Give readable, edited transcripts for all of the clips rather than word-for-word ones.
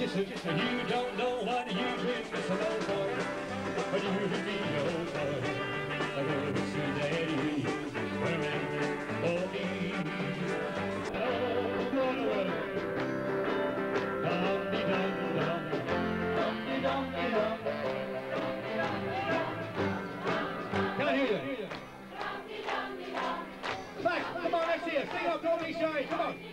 Listen, you don't know what you drink, Mr. Old Boy, but you can be old boy. I want to see Daddy wearing all these. Oh, run away. Dum-de-dum-dum, dum-de-dum-de-dum. Can't hear you. Back, come on, let's hear it. Sing up, don't be shy, come on.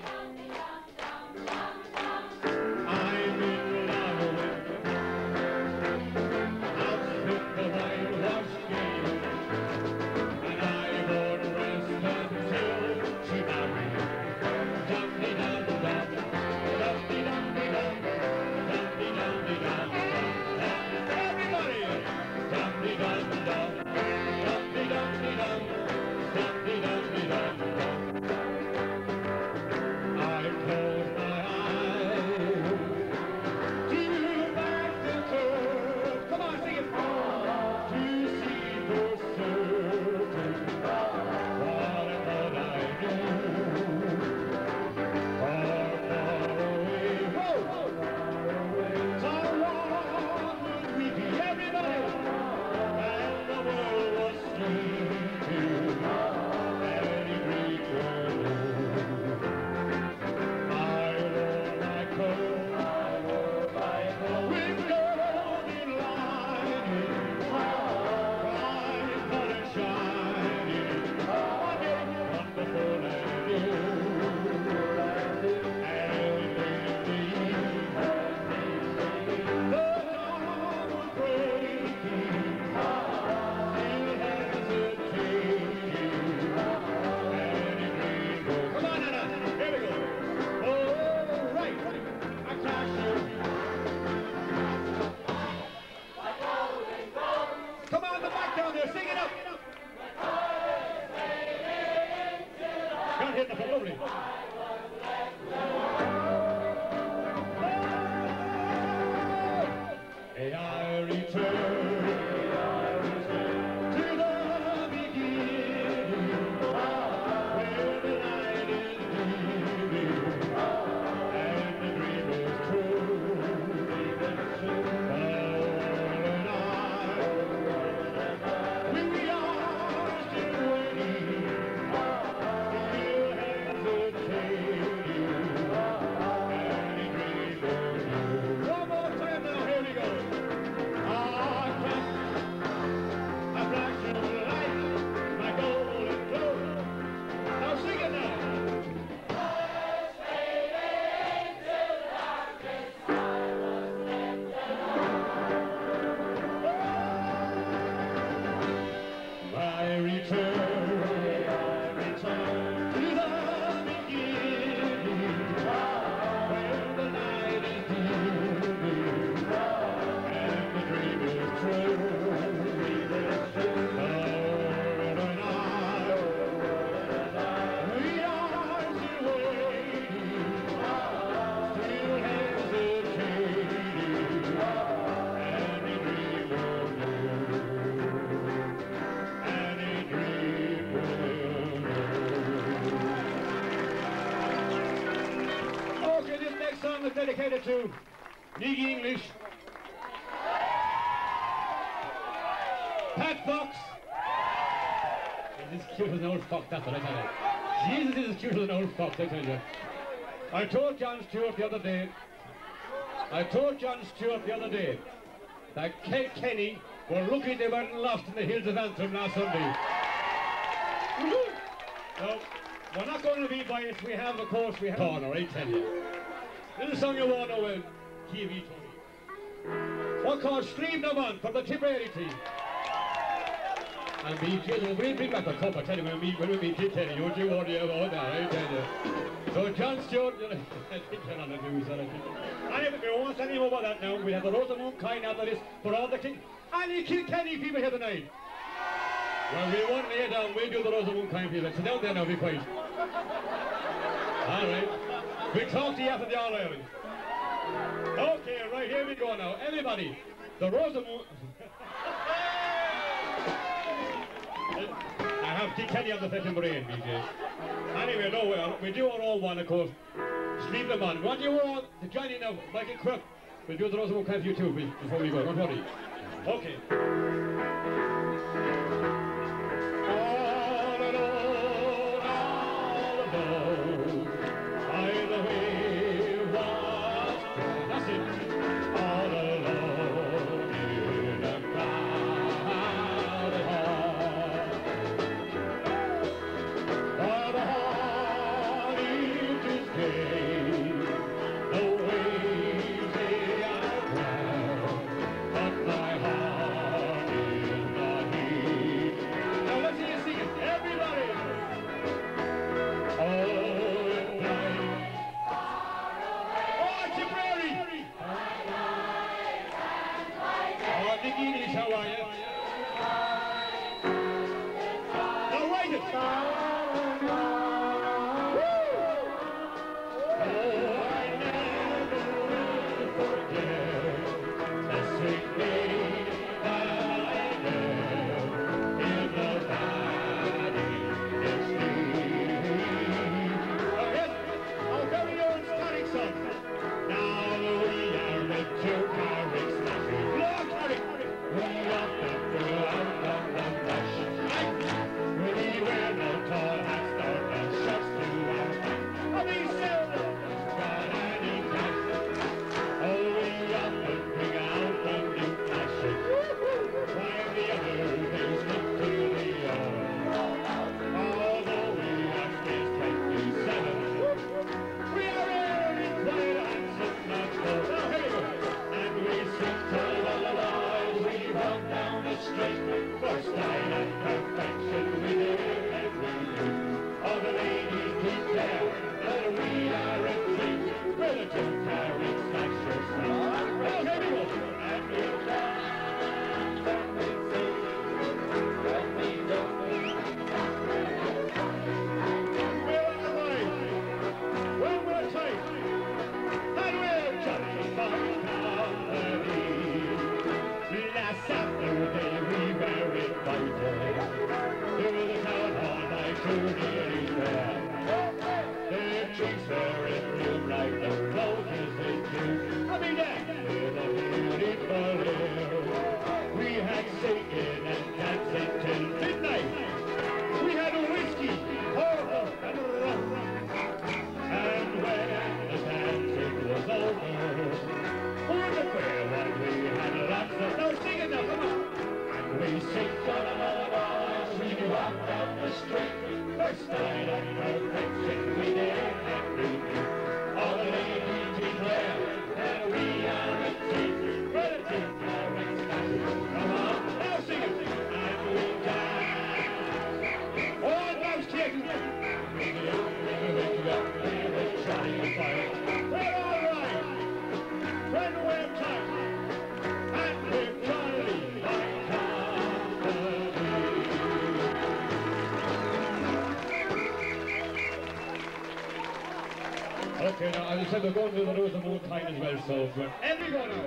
Dedicated to Nicky English, Pat Fox. He's as cute as an old fox, that's what I tell you. Jesus is as cute as an old fox, I tell you. I told John Stewart the other day that Kate Kenny were lucky they weren't lost in the hills of Antrim last Sunday. So, we're not going to be biased. We have, of course, corner, I tell you. This is a song you all know well, TV Tony. One called Stream No Man from the Tipperary team. And we'll bring back a cup, I tell you, when we meet Kenny, you do what you want now, I tell you. So John Stewart, I think you're on the news, I think. Anyway, we won't say any more about that now. We have the Rosamund Kine after this for all the any Kilkenny people here tonight. Well, we won't lay down, we'll do the Rosamund Kine people. Sit down there now, be quiet. All right. We'll talk to you after the All Ireland. Okay, right, here we go now. Everybody, the Rosamund... I have Kilkenny on the second brain, BJ. Anyway, no, we do our own one, of course. Sleep them on. We want you all to join in now. Michael Crook, We'll do the Rosenwood Camp for you too before we go, don't worry. Okay. All alone, by the way was that's it. All alone in a crowded hall. But the heart is gay, the waves they are proud, but my heart is not here. Now let's hear you sing it, everybody. Oh, night. Oh, Tipperary. Oh, Nick English, how are you? Now write it. Okay, now, as I said, we're going to do the Rosenwood time as well, so everyone now.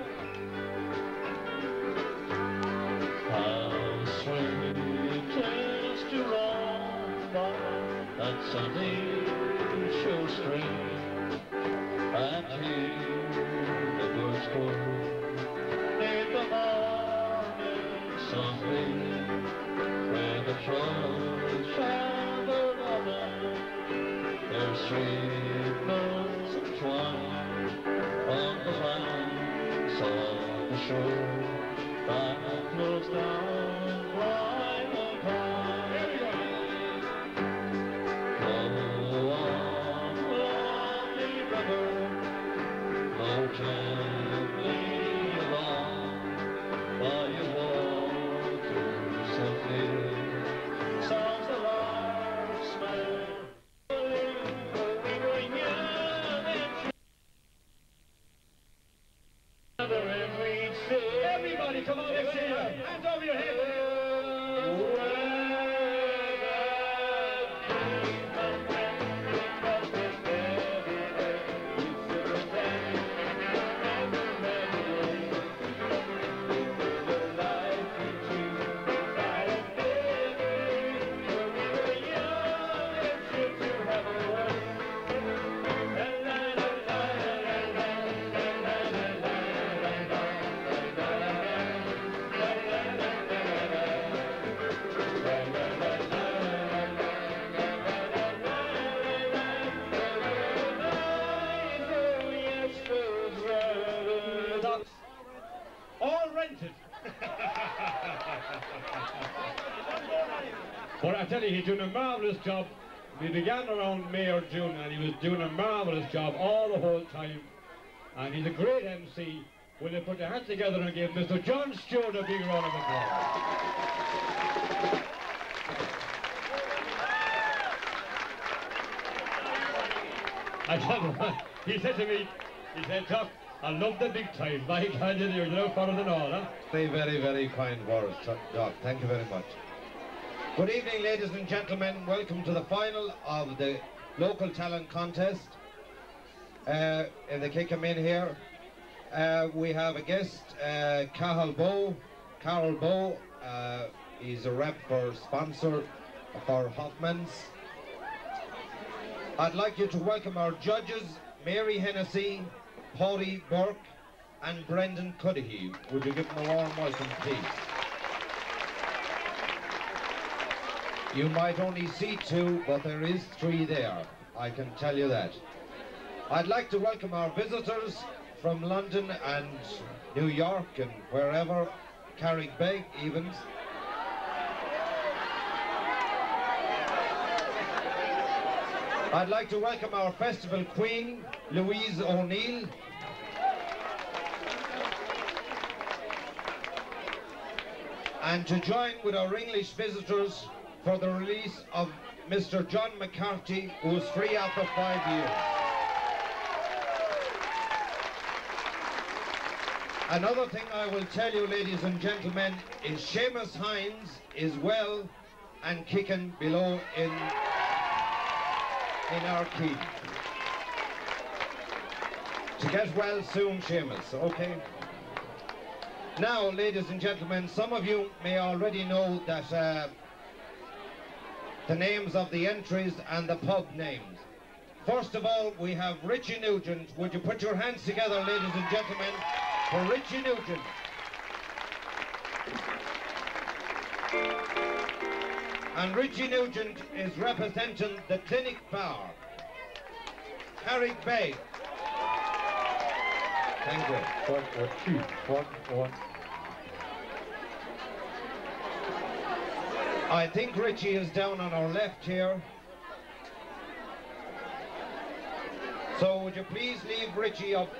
How sweet it is to roam by that sunny shore stream and hear the birds go neath the morning sunbeam, where the trolls travel along their sweet notes of twine on the banks of the shore that flows down by the pine. Flow on, lovely river, flow gently along, while you walk through softly, sounds the lark's smell. Everybody, come on, let's hear it. Hands over your head. But I tell you, he's doing a marvellous job. We began around May or June, and he was doing a marvellous job all the whole time. And he's a great MC. Will you put your hands together and give Mr. John Stewart a big round of applause? I tell you what, he said to me, he said, Doc, I love the big time. My God, you're no further than all, huh? Very, very, very kind words, Doc. Thank you very much. Good evening, ladies and gentlemen. Welcome to the final of the local talent contest. If they can come in here, we have a guest, Carol Bow. He's a rep for sponsor for Hoffman's. I'd like you to welcome our judges, Mary Hennessy, Paulie Burke, and Brendan Cudahy. Would you give them a warm welcome, please? You might only see two, but there is three there. I can tell you that. I'd like to welcome our visitors from London and New York and wherever, Carrickbeg even. I'd like to welcome our festival queen, Louise O'Neill. And to join with our English visitors for the release of Mr. John McCarthy, who was free after 5 years. Another thing I will tell you, ladies and gentlemen, is Seamus Hines is well and kicking below in our key. To get well soon, Seamus, okay? Now, ladies and gentlemen, some of you may already know that the names of the entries and the pub names. First of all, we have Richie Nugent. Would you put your hands together, ladies and gentlemen, for Richie Nugent. And Richie Nugent is representing the Clinic Bar, Carrickbeg. Thank you. 1 or 2, 1 or... I think Richie is down on our left here. So would you please leave Richie up?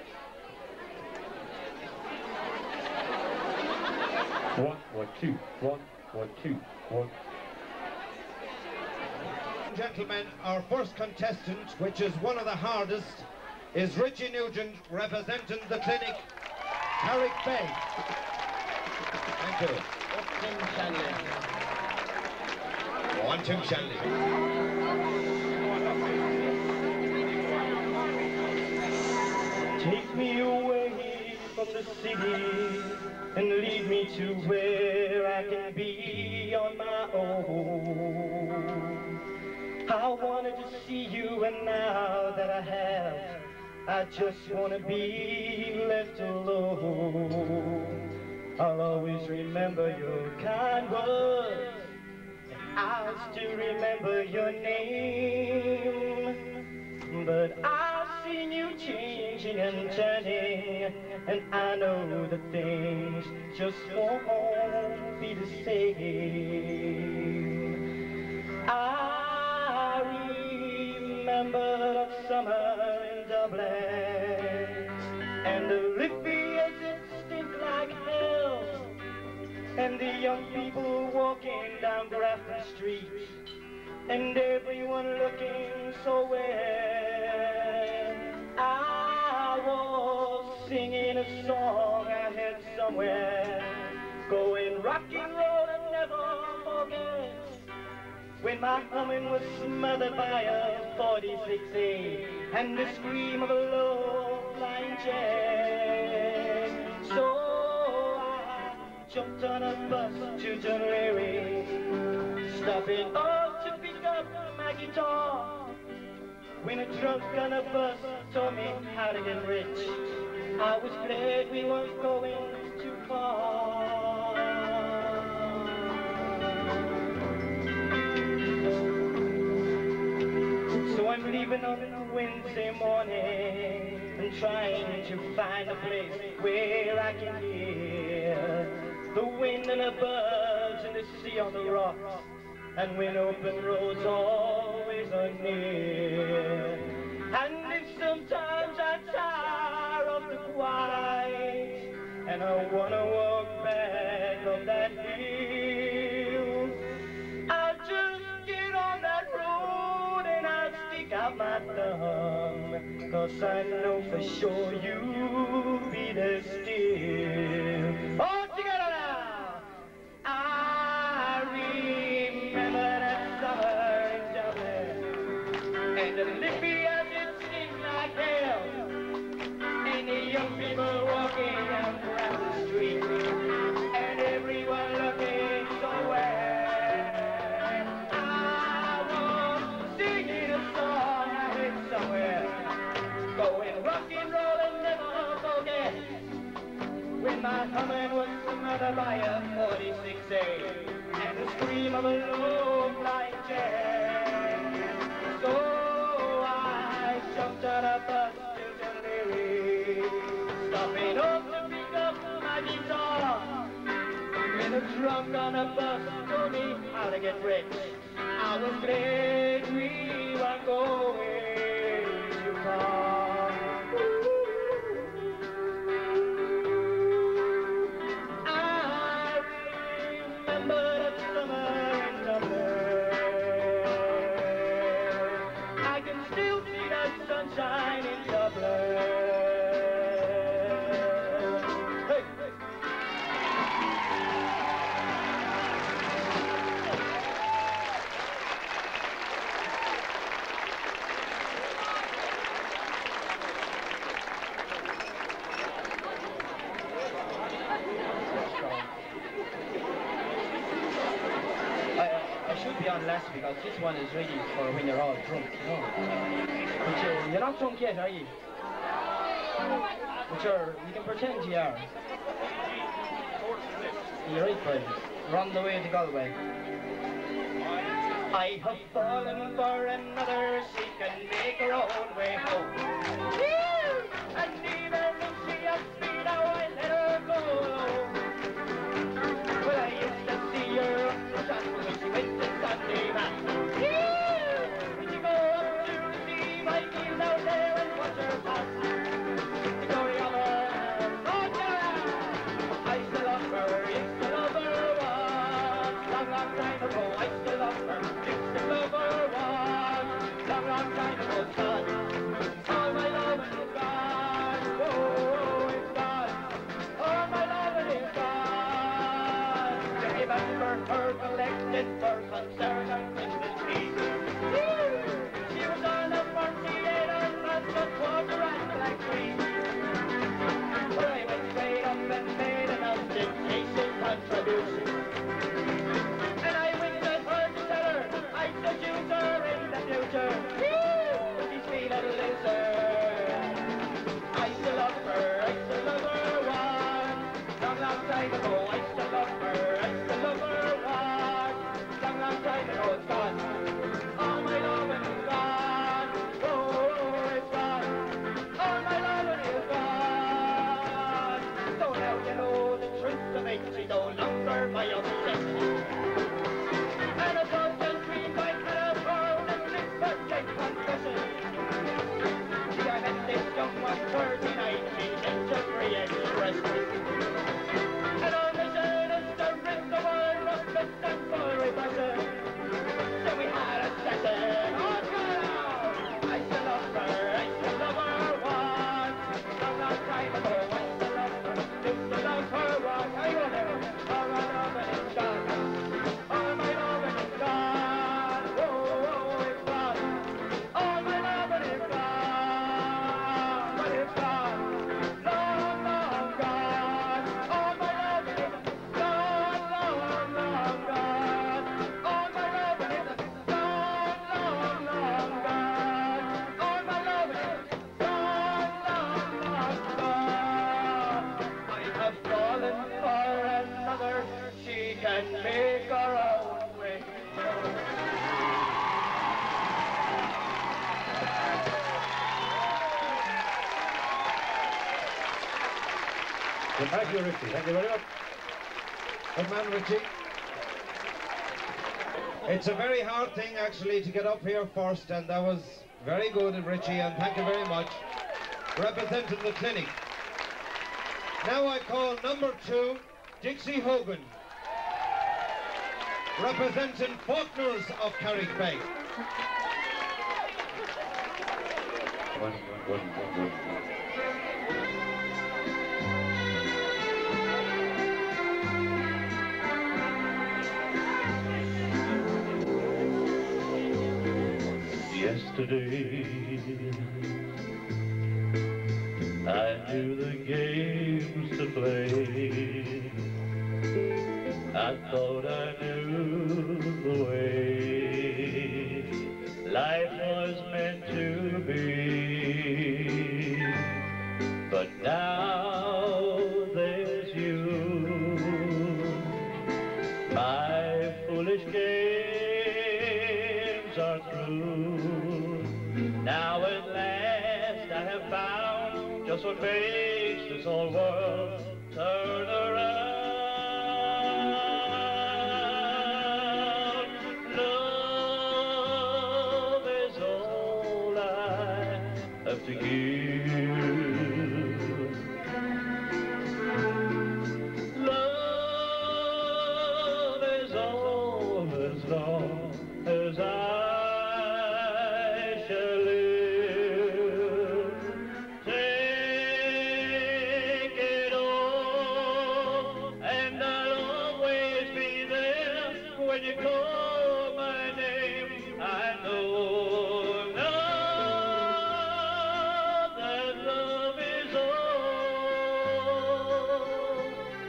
1 or 2, 1 or 2, 1. Gentlemen, our first contestant, which is one of the hardest, is Richie Nugent, representing the Clinic, Carrickbeg. Thank you. 1, 2, Shanley. Take me away from the city and lead me to where I can be on my own. I wanted to see you, and now that I have, I just want to be left alone. I'll always remember your kind words, and I'll still remember your name. But I've seen you changing and turning, and I know that things just won't be the same. I remember that summer in Dublin, and the Olympians stink like hell, and the young people walking down Grafton Street, and everyone looking so well. I was singing a song I heard somewhere, going rock and roll and never forget, when my humming was smothered by a 46A and the scream of a low-flying jet. So I jumped on a bus to Dunleary, stopping off to pick up my guitar, when a drunk on a bus told me how to get rich. I was glad we weren't going too far. So I'm leaving on Wednesday morning and trying to find a place where I can hear the wind and the birds and the sea on the rocks, and when open roads always are near. And if sometimes I tire of the quiet and I wanna walk back up that hill, I'll just get on that road and I'll stick out my thumb, 'cause I know for sure you'll be there still. All together now! I remember that summer in Dublin, and the lippy as it seemed like hell, and the young people walking down the street, and everyone looking so well. I was singing a song I heard somewhere, going rock and roll and never forget, when my humming was smothered by a 46A and the scream of a low-flying jet. So I jumped on a bus to Deliri, stopping off to pick up my guitar. When a drunk on a bus told me how to get rich, I was glad we were going too far. I remember that summer in Dublin. I can still see that sunshine in Dublin. Hey! I should be on less because this one is ready for when you're all drunk, you know. But you're not drunk yet, are you? But you can pretend you are. You're right, buddy. We're on the way to Galway. I have fallen for another, she can make her own way home. And even if she asks me now, I let her go. Well, I used to see her on the shot when she went to Sunday Mass. When you go up to the sea, my heels out there and watch her pass. The glory of her, oh yeah! I still love her, used to love her once. Long, long time ago, I still love her, used to love her once. Long, long time ago, it's gone. All my love is gone. Oh, it's gone. All my love is gone. To give up for her collected for concern and Christmas tree. She was on a 48 on the quarter and black tree. But I went straight up and made an ostentatious contribution. And I winked at her to tell her I'd seduce her in the future. She's sweet little loser. I still love her, I still love her once. Long, long time ago, I still love her, I still love her once. Long, long time ago, it's gone. All my loving is gone. Oh, it's gone. All my loving is gone. So now you know the truth of it, she's no longer my obsession. And a thought and dream I could have found and lived but take confession. See, I met this young one Thursday night, she sent a free expression. And on the shoulders to rip the world of best and full repression. So we had a session, oh God! I still love her, I still love her once. Long, long time ago, I still love her, used to love her once. I will never, all my loving is gone. All my loving is gone. Oh, it's gone. All my loving is gone. But it's gone. Long, long gone. All my loving is gone. Long, long gone. All my loving is gone. Long, long gone. All my loving is gone. Long, long gone. I have fallen for another. She can make her own way. Well, thank you, Richie. Thank you very much. Good man, Richie. It's a very hard thing actually to get up here first, and that was very good, Richie, and thank you very much. Representing the clinic. Now I call number 2, Dixie Hogan. Representing Faulkners of Carrickbeg. Yesterday, I knew the games to play. I thought I knew the way life was meant to be. But now there's you, my foolish games are through. Now at last I have found just what makes this whole world turn around. Love is all I have to give. Love is all as long as I shall live. Take it all, and I'll always be there when you call my name. I know now that love is all.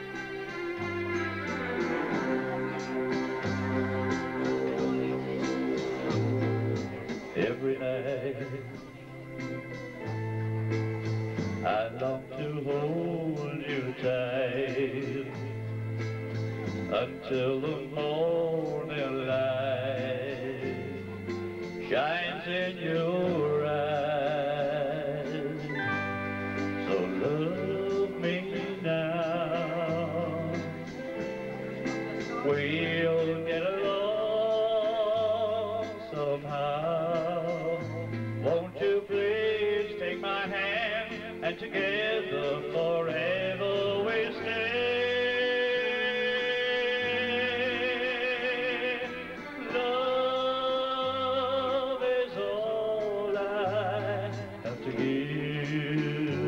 Every night I long to hold you tight until the morning light shines in your eyes. So love me now. We'll get along somehow. Won't you please take my hand, and together forever we'll stay. Love is all I have to give.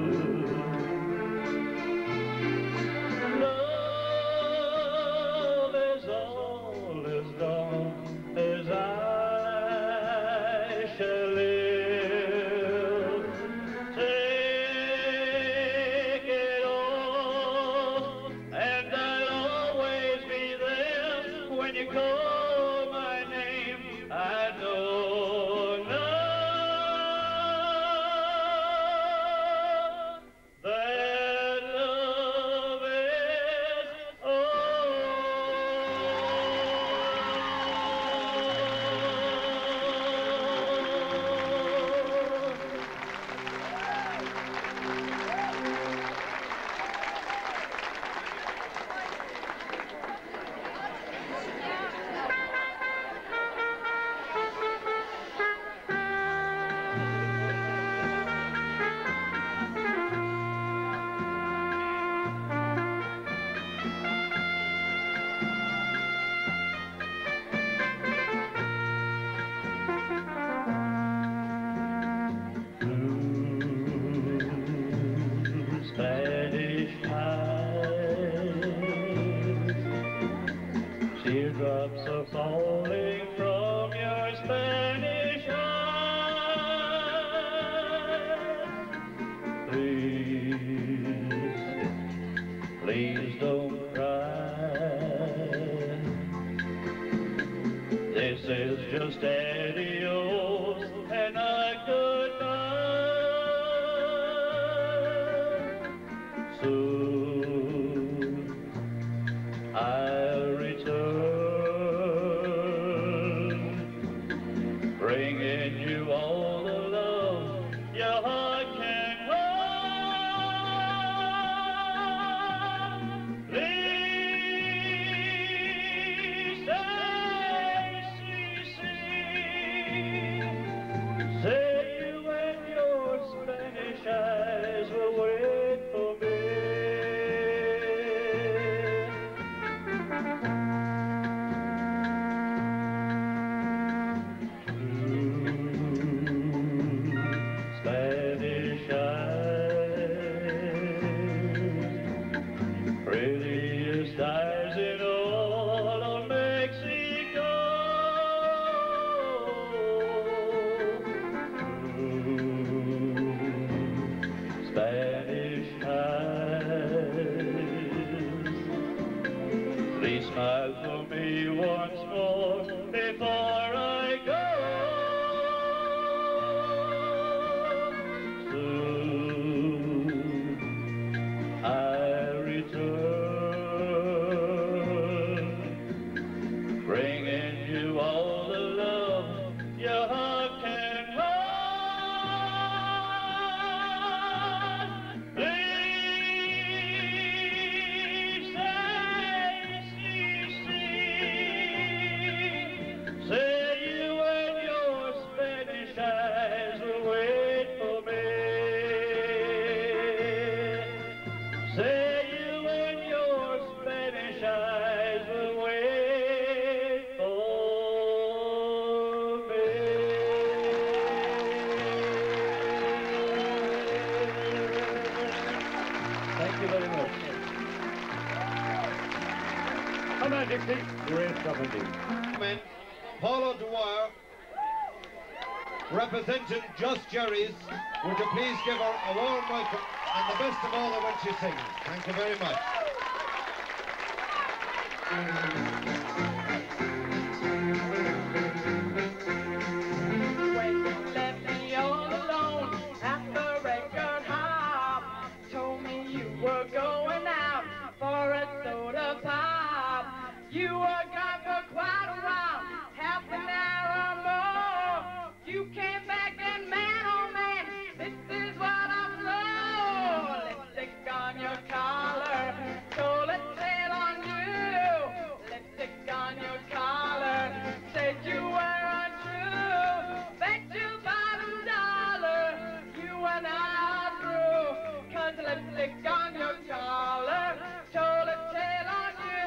Love is all as long as I shall live. Take it all, and I'll always be there when you call my name. I know now that love is Spanish eyes, teardrops are falling from your Spanish eyes. Please, please don't cry. This is just adios and a goodbye. Soon I'll return, bringing you all the love your heart can hold. Please stay smile for me once more before I go. Soon I'll return, bringing you all the love your heart can hold. Please say you and your Spanish eyes will wait for me. Say you and your Spanish eyes will wait for me. Thank you very much. Come on, Dixie. Great stuff indeed. Gentlemen, Paulo Dwyer, representing Just Jerry's, would you please give her a warm welcome and the best of all when she sings. Thank you very much. When you left me all alone at the record hop, told me you were going out for a soda pop. You were gone for quite a while, half an hour more. You came back and man, oh man, this is what I'm told. Lipstick on your collar, toilet tail on you. Lipstick on your collar, said you were untrue. Bet you $5, you and I are through. 'Cause lipstick on your collar, toilet tail on you.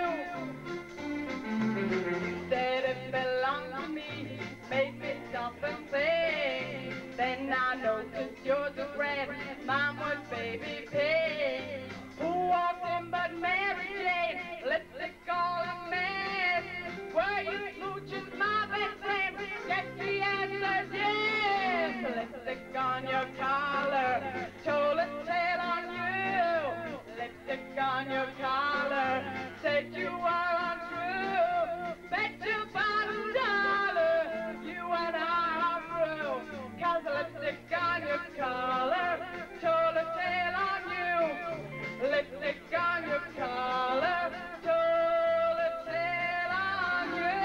Said it belonged to me, made me stop and think. Then I know 'cause you're the friend, mine was baby pink. Who walked in but Mary Jane, lipstick all a mess. Were you smooching my best friend? Guess the answer's yes. Lipstick on your collar, toilet tail on you. Lipstick on your collar, said you were untrue. Bet you $5, you and I are through. 'Cause lipstick on your collar, toilet tail on you. Lipstick on your collar, toilet tail on you.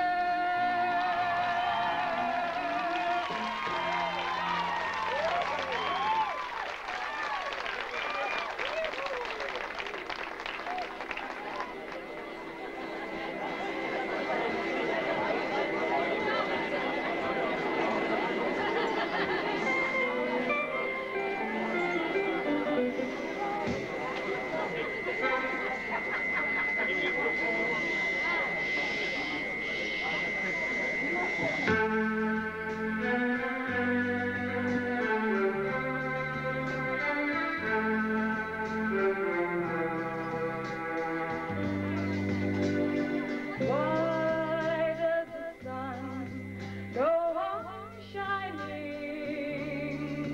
Why does the sun go on shining?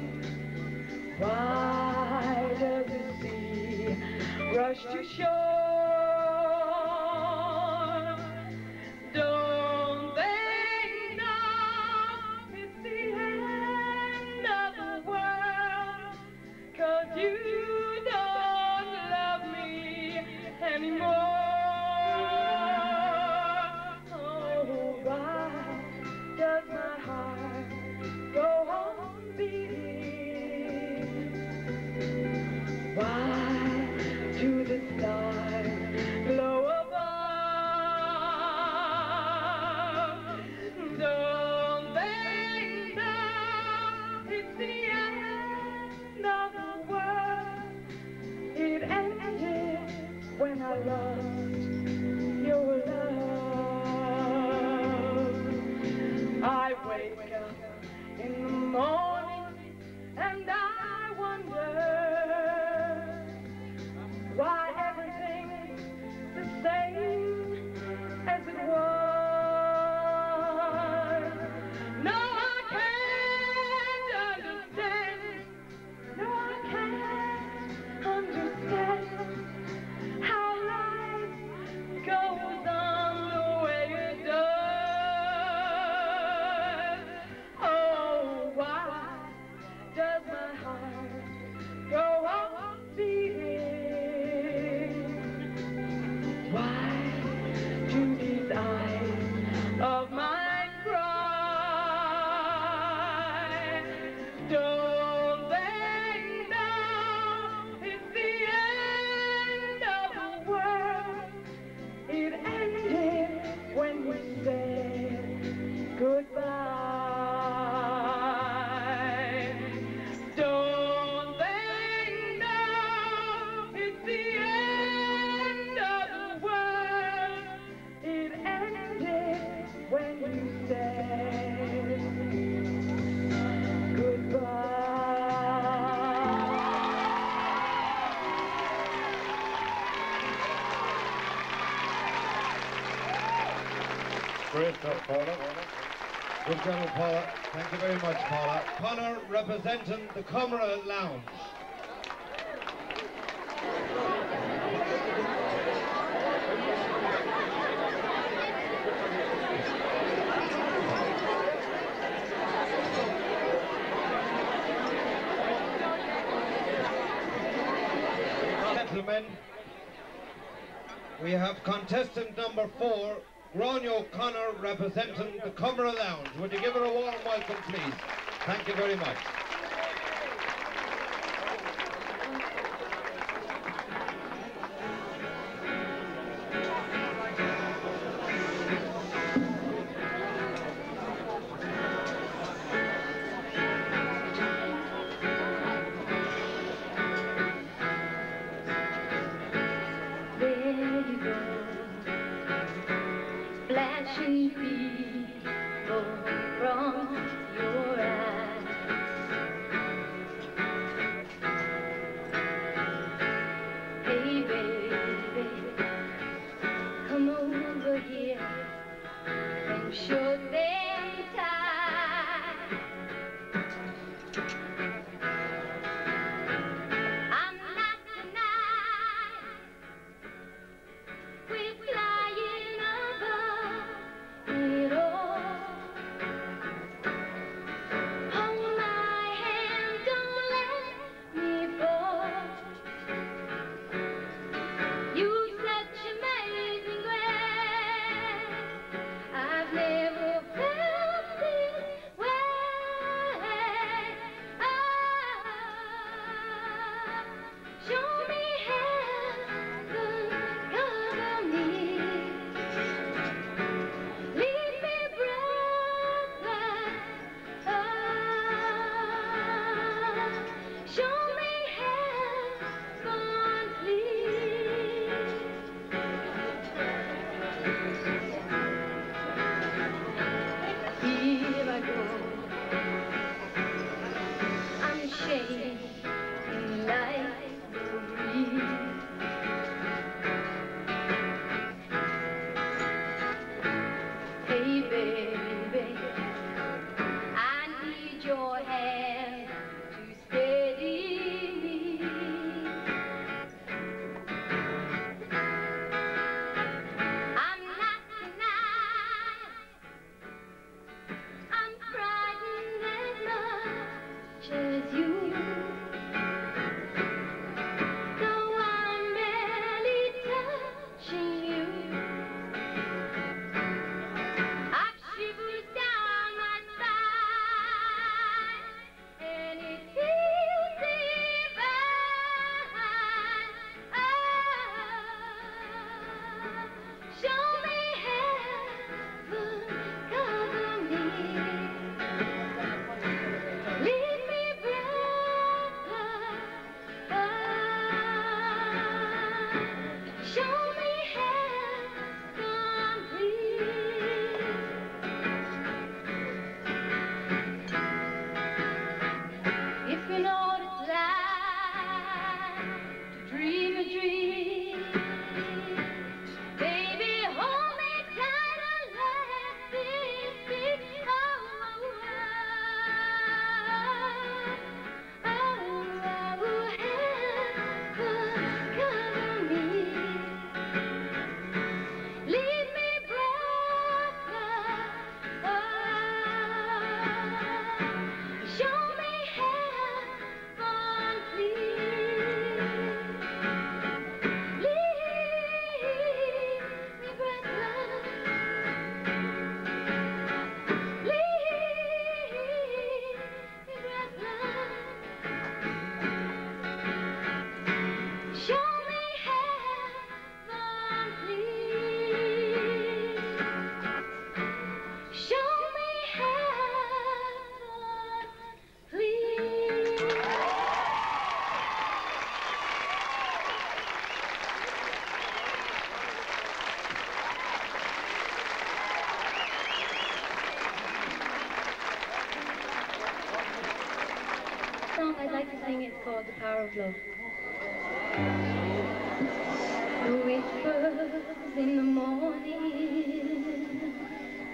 Why does the sea rush to shore? Don't they know it's the end of the world? 'Cause you don't love me anymore. Oh, why does my heart go on beating? Why do the stars glow above? Don't they know it's the end of the world? It ended when I lost your love. I wake up in the morning and I wonder why everything's the same as it was. No, I can't understand. No, I can't understand how life Great stuff, Paula. Good job, Paula. Thank you very much, Paula. Connor representing the Comera Lounge. Gentlemen, we have contestant number 4, Gráinne O'Connor, representing the Comera Lounge. Would you give her a warm welcome, please? Thank you very much. Flashing people from your eyes. Hey baby, come over here and show them time. I'm not denying we're flying above it all. Hold my hand, don't let me fall. You such amazing grace, I've never felt this way. Show me heaven, cover me. Lead me, brother. Show me heaven, please. Here I go. I'm shaking like the breeze. Hey baby, I need your hand to steady me. I'm not denying I'm frightened as much as you. Though I'm barely touching you, I've shivers down my spine, and it feels divine. Show me heaven, cover me. Lead me, brother. Show me heaven, please. If you know what it's like to dream a dream, baby, hold me tight and let this be. Heaven, cover me. Lead me, brother. Show me heaven, please. Lead me, brother. Lead me, brother. Show me heaven, please. Show me heaven, please. The song I'd like to sing is called The Power of Love. The whispers in the morning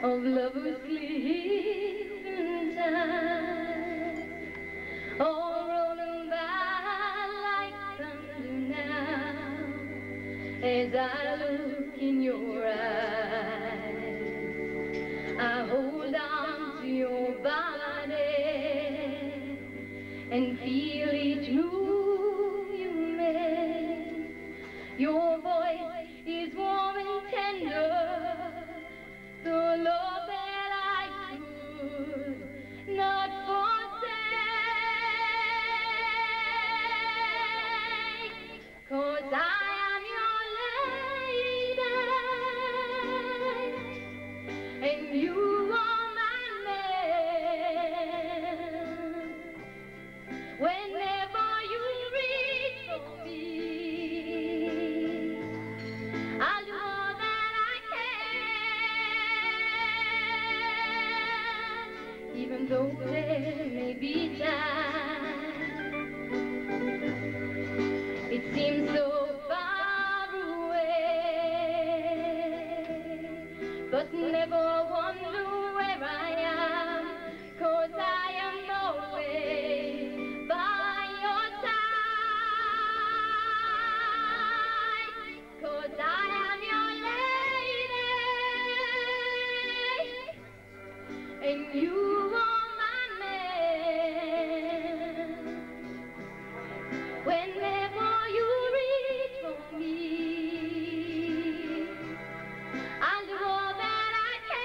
of lovers sleeping time, all rolling by like thunder now, as I look in your eyes, I hold on to your body and feel each move you make. Your voice is warm and tender, the love that I could not forsake. 'Cause I am your lady, and you are my man. Whenever you reach for me, I'll do all that I can, even though there may be times it seems so far away, but never wonder where I am, 'cause I am always by your side. 'Cause I am your lady, and you are my man. Whenever you reach for me, I'll do all that I can.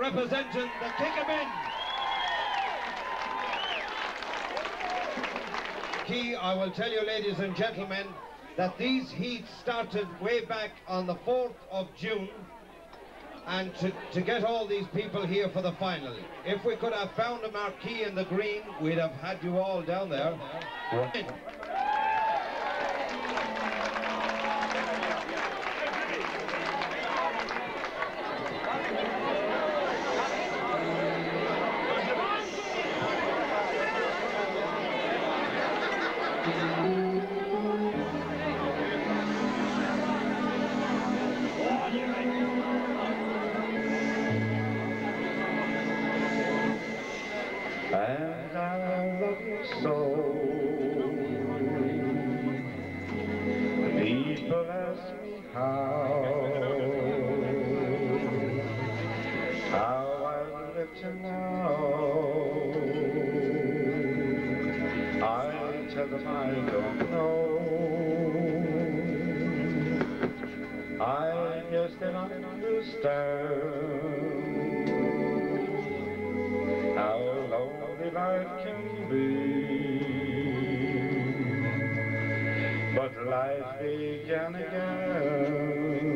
representing the Kickamen. Key, I will tell you, ladies and gentlemen, that these heats started way back on the 4th of June, and to get all these people here for the final. If we could have found a marquee in the green, we'd have had you all down there. And I love you so. People ask me how I live till now. I tell them I don't know. I guess they don't understand how lonely life can be. But life began again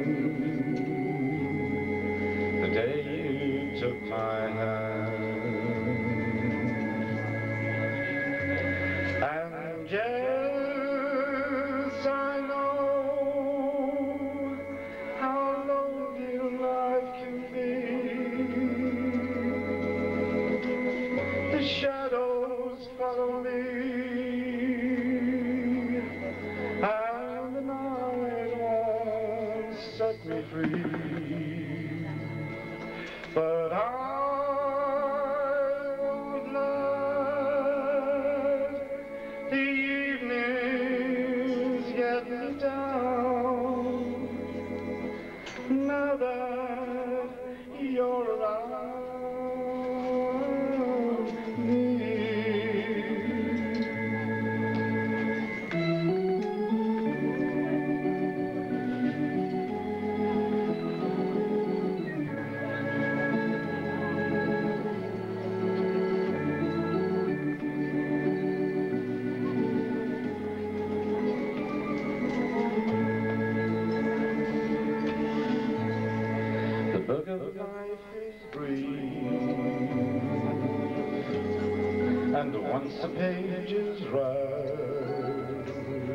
the day you took my hand. And yes, I know how lonely life can be. The shadows follow me, and the night won't set me free. But I won't let the evenings get me down. Now that you're around me. The book of life is green, and once the page is read,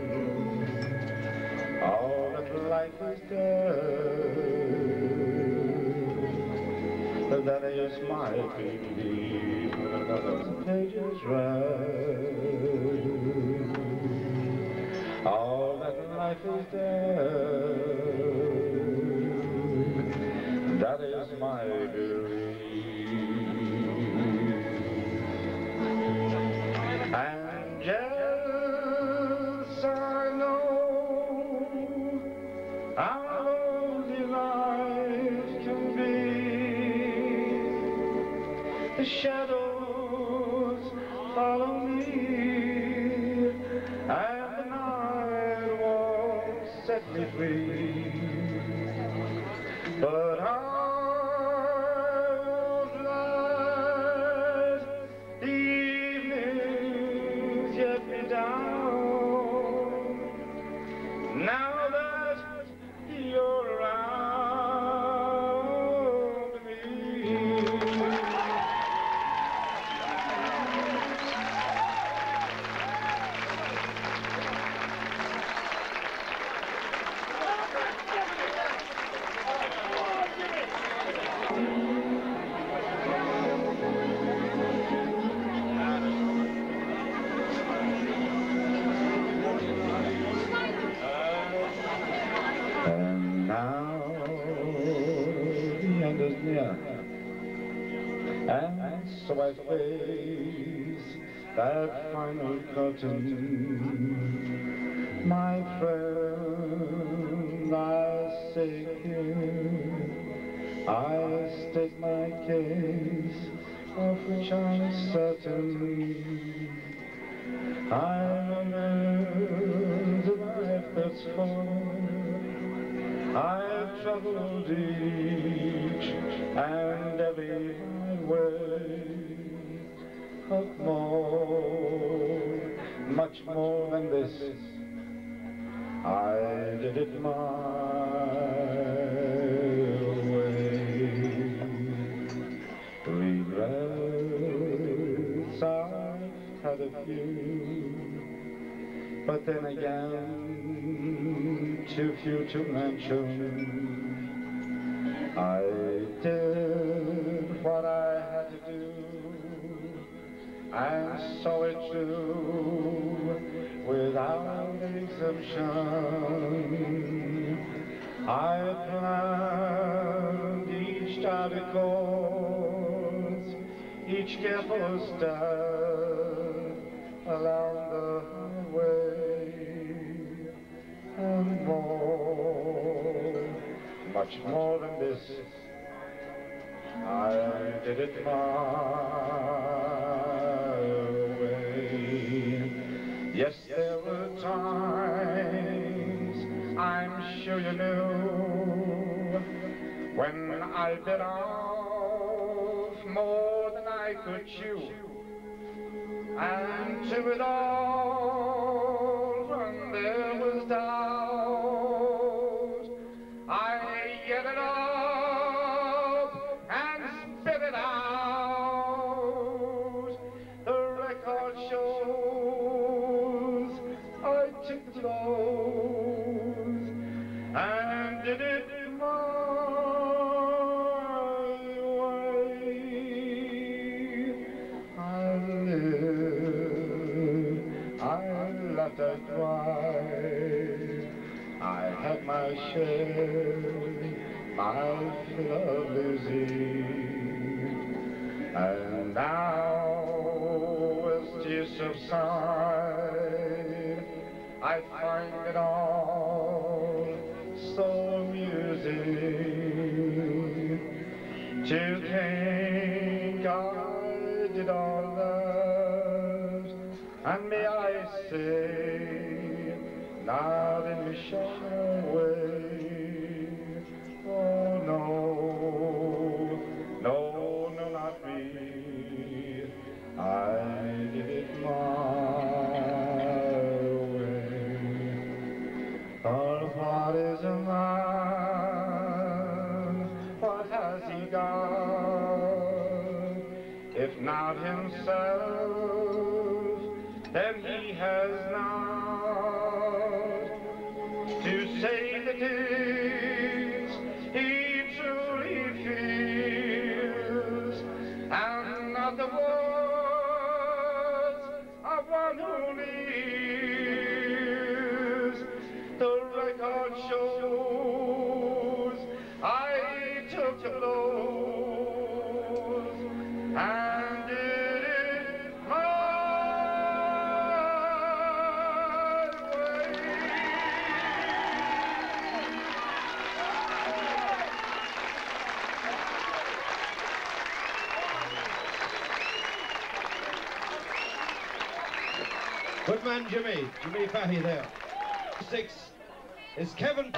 all that life is dead. That is my belief. Once the page is read, all that life is dead. That is my belief. And yes, I know how lonely life can be. The shadows follow me, and the night won't set me free. But I won't let the evenings get me down. Now that you're around me. And now the end is near, and so I face that final curtain. My friend, I say here, I state my case, of which I'm certain. I remember the life that's full, I've traveled each and every way, but more, much more than this, I did it my way. Regrets, I've had a few, but then again, too few to mention. I did what I had to do, and saw it through without exemption. I planned each started course, each careful step along the way, and more, much more than this, I did it my way. Yes, there were times, I'm sure you knew, when I bit off more than I could chew, and to it all, when there was doubt, I get it up and spit it out. The record shows I took the blows and did it my way. I lived, I laughed, I cried, I had my share, my fill of losing, and now as tears subside, I find it all so amusing to think I did all that, and may I say, not in the shallow way. Oh no, no, no, not me. I did it my way. For what is a man? What has he got? If not himself, then he has not to say the things he truly feels, and not the words of one who lives. The record shows I took the blows and did it my way. Good man, Jimmy Fahey there. 6 is Kevin.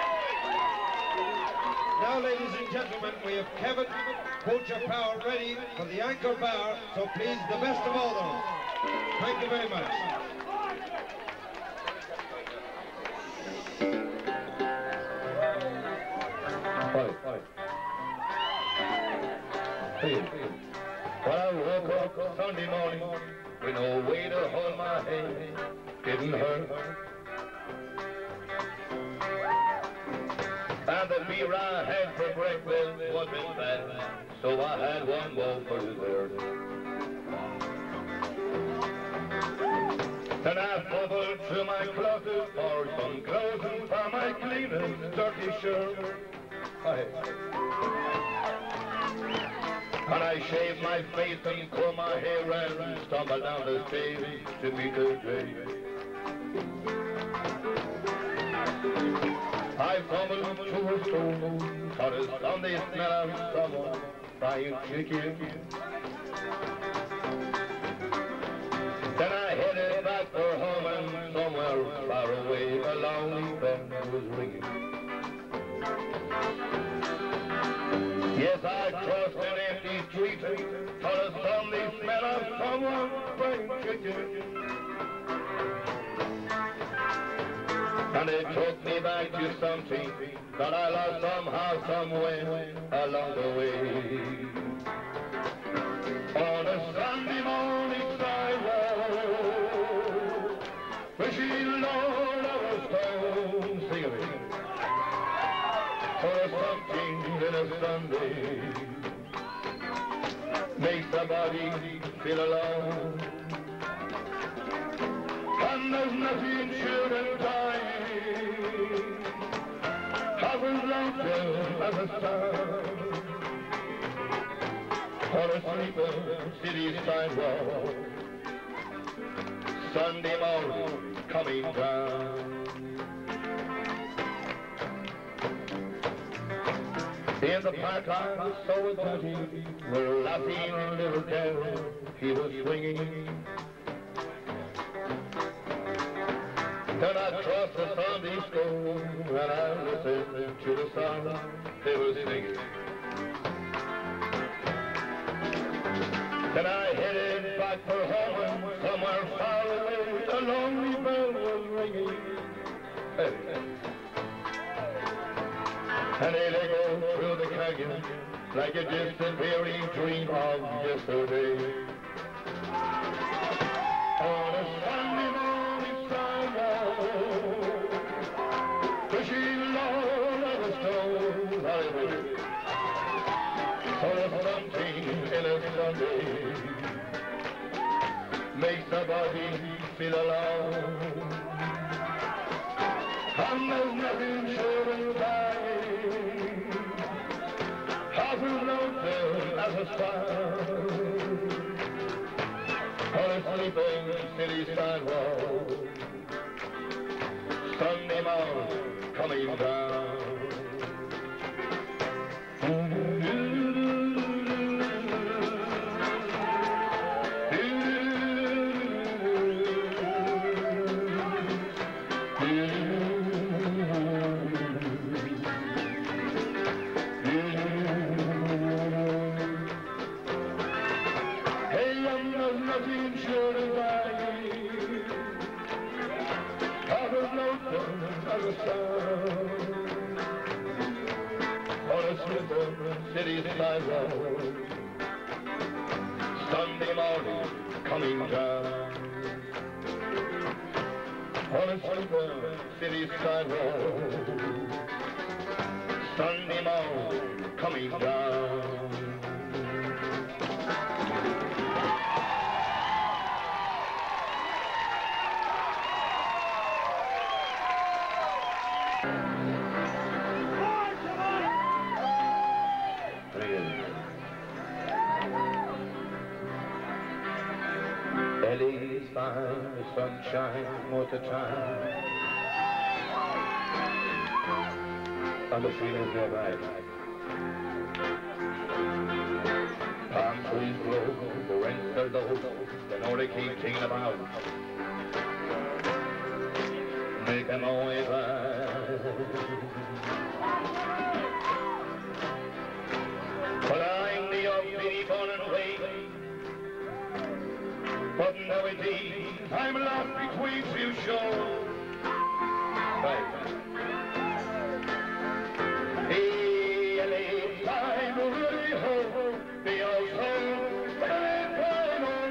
Now, ladies and gentlemen, we have Kevin Poacher Power ready for the anchor bar, so please, the best of all those. Thank you very much. When I woke up Sunday morning with no way to hold my head, didn't hurt. And the beer I had for breakfast wasn't bad, so I had one more for dessert. Then I fumbled through my closet for some clothes and for my cleaning dirty shirt. And I shaved my face and combed my hair and stumbled down the stairs to meet the day. I fumbled to a stove, caught a Sunday smell of someone frying chicken. Then I headed back for home, and somewhere far away a lonely bell was ringing. fried chicken. And it took me back to something that I lost somehow, somewhere along the way. On a Sunday morning sidewalk, wishing Lord I was home, sing of it. For something in a Sunday makes somebody feel alone. And there's nothing sure and dying, half as lonesome as a star. On a sleeper city sidewalk, Sunday morning coming down. In the park I saw a bunny, with a laughing little girl, he was swinging. Then I crossed the Sunday school and I listened to the song they were singing. Then I headed back for home and somewhere far away a lonely bell was ringing. And it echoed through the canyon like a disappearing dream of yesterday. On a Sunday morning sidewalk, wishing Lord I was told Hollywood. For something in a Sunday makes somebody feel alone. And there's nothing sure and dying, half as lonesome as a star. On a sleeping city sidewalk, Sunday morning coming down. City sidewalk, Sunday morning coming down. On a sleeper city sidewalk, Sunday morning coming down. Ellie's fine, the sunshine most of the time, and the feelings are right. Palm trees blow, the rents are low, they know they keep thinking about make them always right. But I'm the upbeat born and raised, but nowadays I'm lost between two shores. Right. Hey, LA, time really home, the old soul, but I ain't time on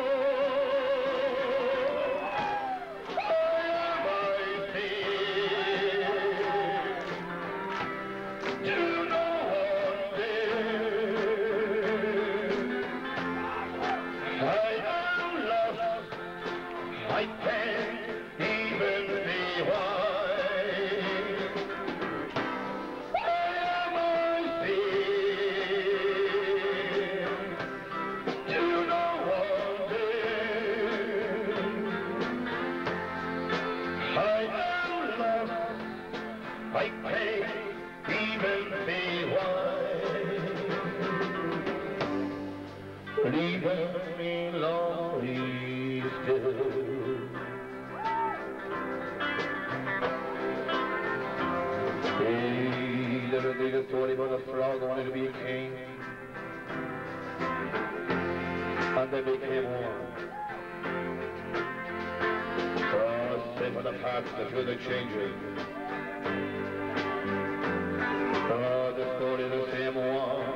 road. Why am I here? Do no one dare. I can't even see why. Why am I here? Do no one dare. I am lost. I can't even see why. Leaving me lonely still. Hey, little did a story about a frog who wanted to be a king, and they became one. say for the past, the few that changes. Oh, the story the same one.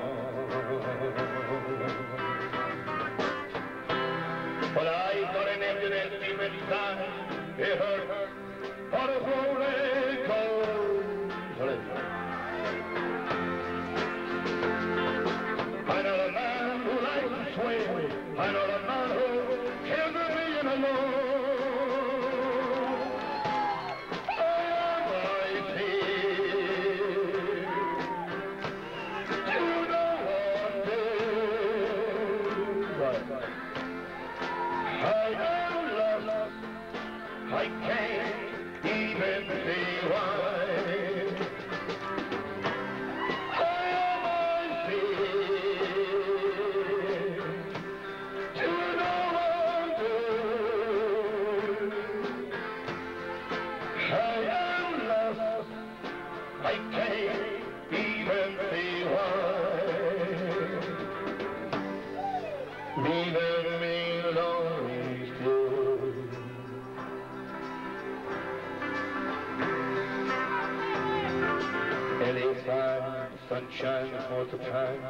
But I got an engine and steam inside. It hurt. But it's rolling cold. I know a man who likes to swing. I know a man who kills a million alone. I can't even see why. I am I see to no wonder. I am lost. I can't even see why. Leaving me lonely still. Any time, sunshine most of the time,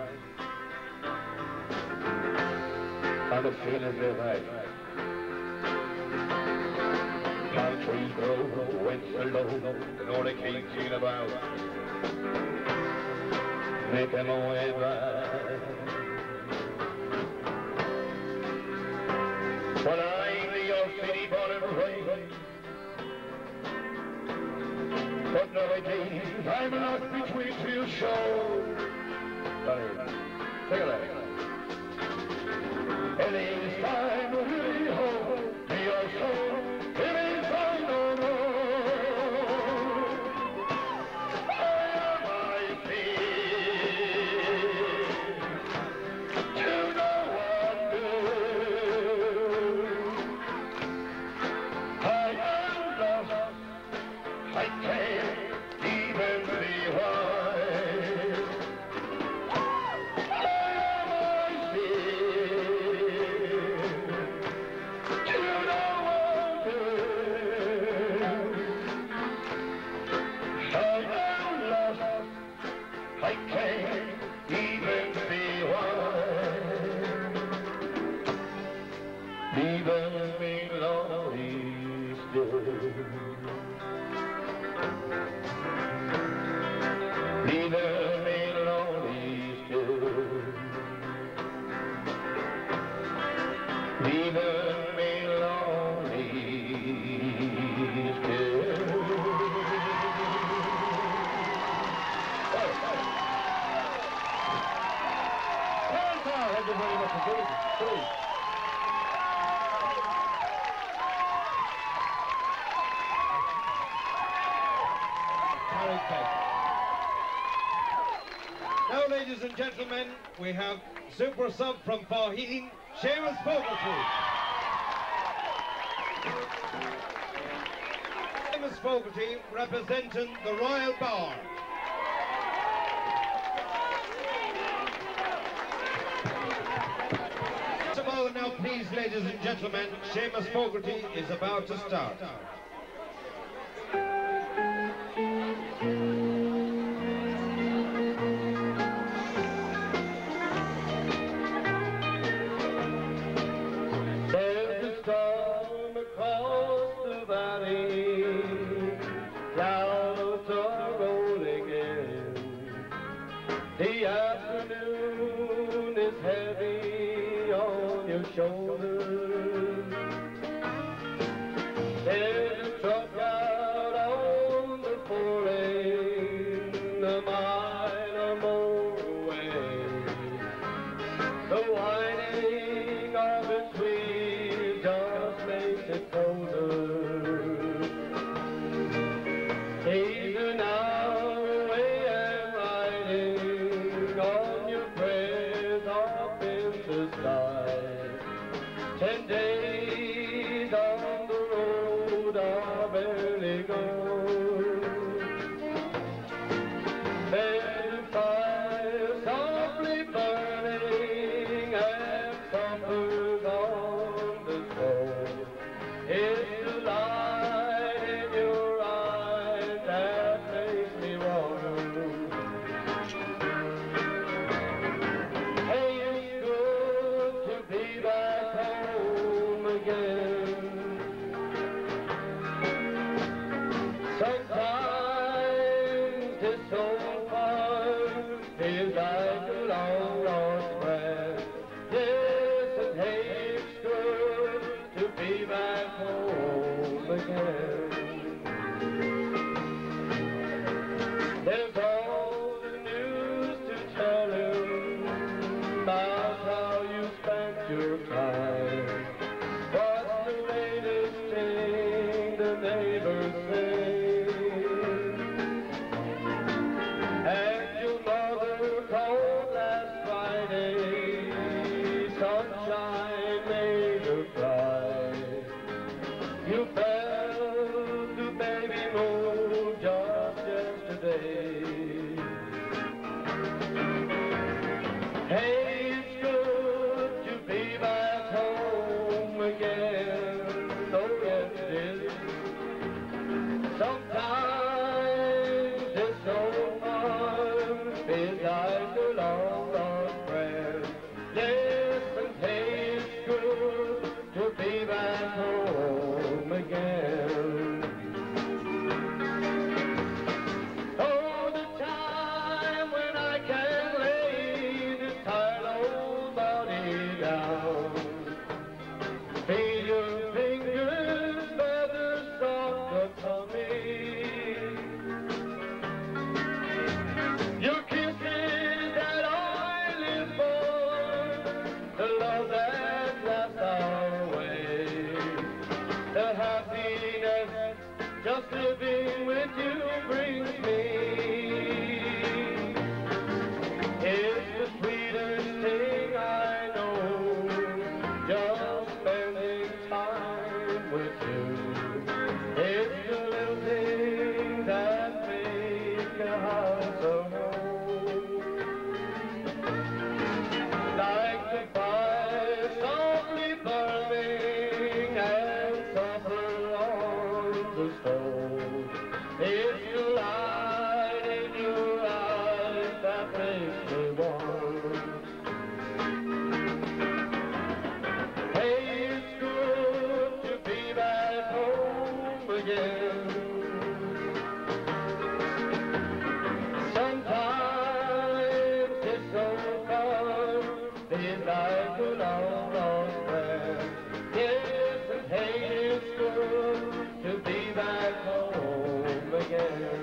and the feelings are right. Palm trees grow, winds are low, and all they keep singing about, making my way by. Well, I'm the old city born and raised. But nowadays, I'm lost between two shores. Take a look. And it's time to really hold to your soul. It ain't time no more. I feel to no one good. I am lost. I can't even see why. I feel to no one good. I am lost. I can't even see why. Leaving me lonely still. Leaving me lonely still. Leaving me lonely still. Thank you very much indeed. Please. Now, ladies and gentlemen, we have super sub from Faheen, Seamus Fogarty. Seamus Fogarty representing the Royal Bar. First of all, now please, ladies and gentlemen, Seamus Fogarty is about to start. The afternoon is heavy on your shoulders. There's a truck out on the 4-lane, a mile or more away. The whining of its wheels just makes it colder. He's an hour away and riding on your prayers up in the sky. another home. Like the fire softly burning and suffer on the stove. It's the light in your eyes that makes me warm. Hey, it's good to be back home again. Sometimes it's so fun, feels like a long lost friend. Yes, and hey, it's good to be back home again.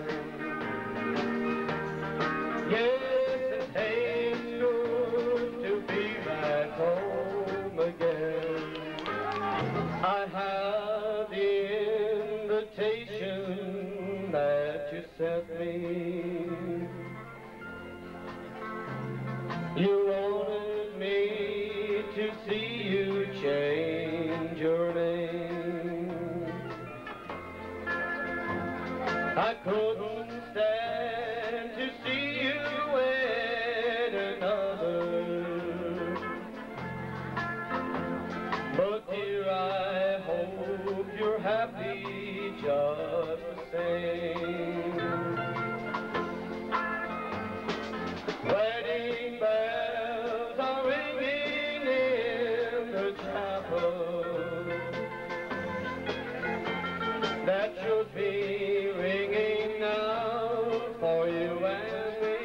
Yes, and hey, it's good to be back home again. I have the invitation that you sent me. You wanted me to see you change your name. I couldn't stand to see you wed another. But dear, I hope you're happy just the same. Wedding bells are ringing in the chapel. That should be ringing now for you and me.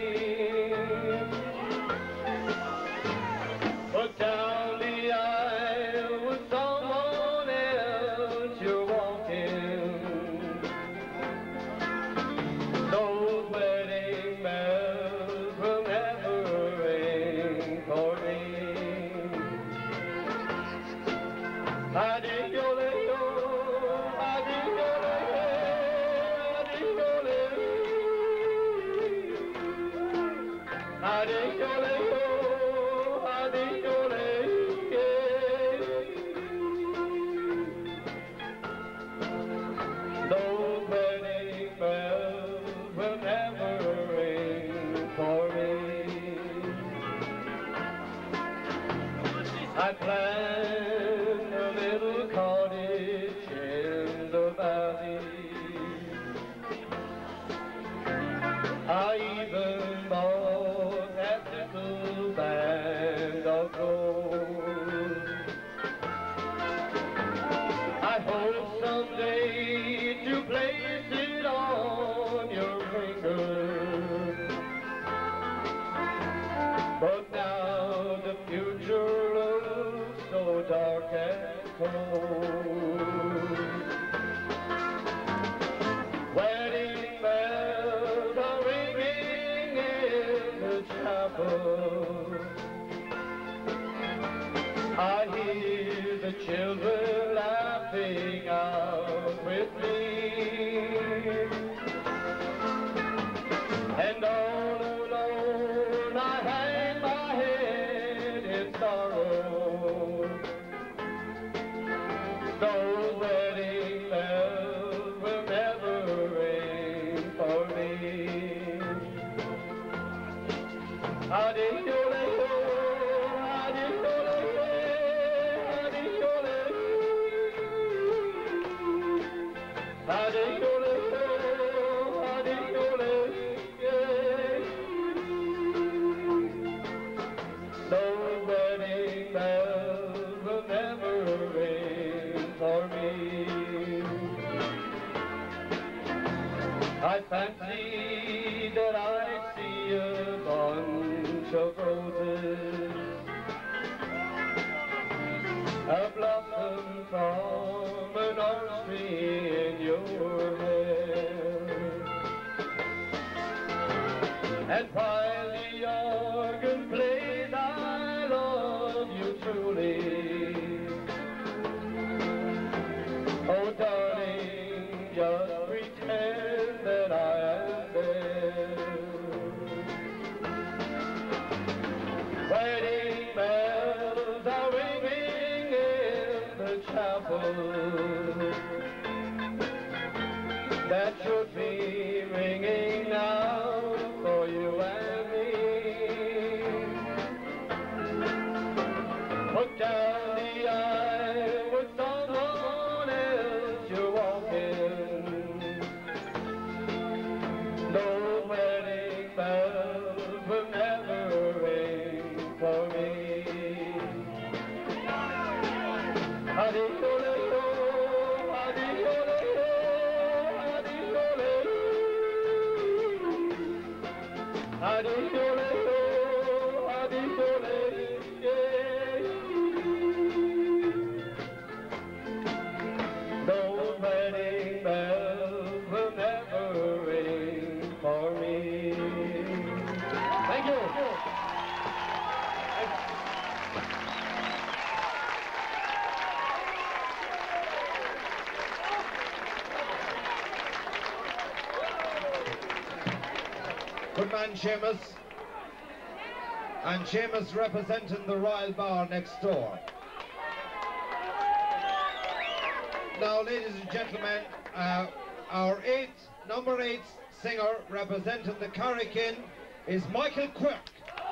But down the aisle with someone else you're walking. Those wedding bells will never ring for me. Adi-yo-le-yo, adi-yo-le-yo, adi-yo-le-yo, adi-yo-le-yo, adi-yo-le-yo. Those wedding bells will never ring for me. I planned a little cottage in the valley. I even bought that little band of gold. I hope someday to place it on your finger. But now the future looks so dark and cold. Wedding bells are ringing in the chapel. I hear the children laughing out with me. And all alone I hang my head in sorrow. Those wedding bells will never ring for me. Adi-yo-le-yo, adi-yo-le-yo, adi-yo-le-yo, adi-yo-le-yo, adi-yo-le-yo. Those wedding bells will never ring for me. I fancy that I see a bunch of roses, a blossom from an orange tree in your hair. And while the organ plays, I love you truly. Oh, darling, just pretend that I am there. Wedding bells are ringing in the chapel. That should be ringing now will never rain for me. Adi-ole-o, adi-ole-o, adi-ole-o, adi-ole-o, adi-ole-o, yeah. Those wedding bells will never ring for me. Thank you. Good man, Seamus. And Seamus representing the Royal Bar next door. Now, ladies and gentlemen, our number 8 singer representing the Carrick-In is Michael Quirk.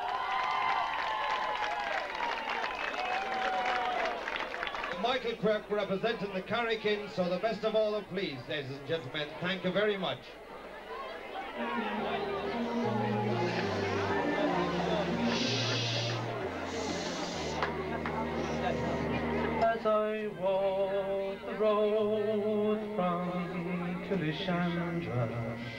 Michael Quirk representing the Carrick-In, so the best of all the please, ladies and gentlemen. Thank you very much. As I walk the road from Kilishandra,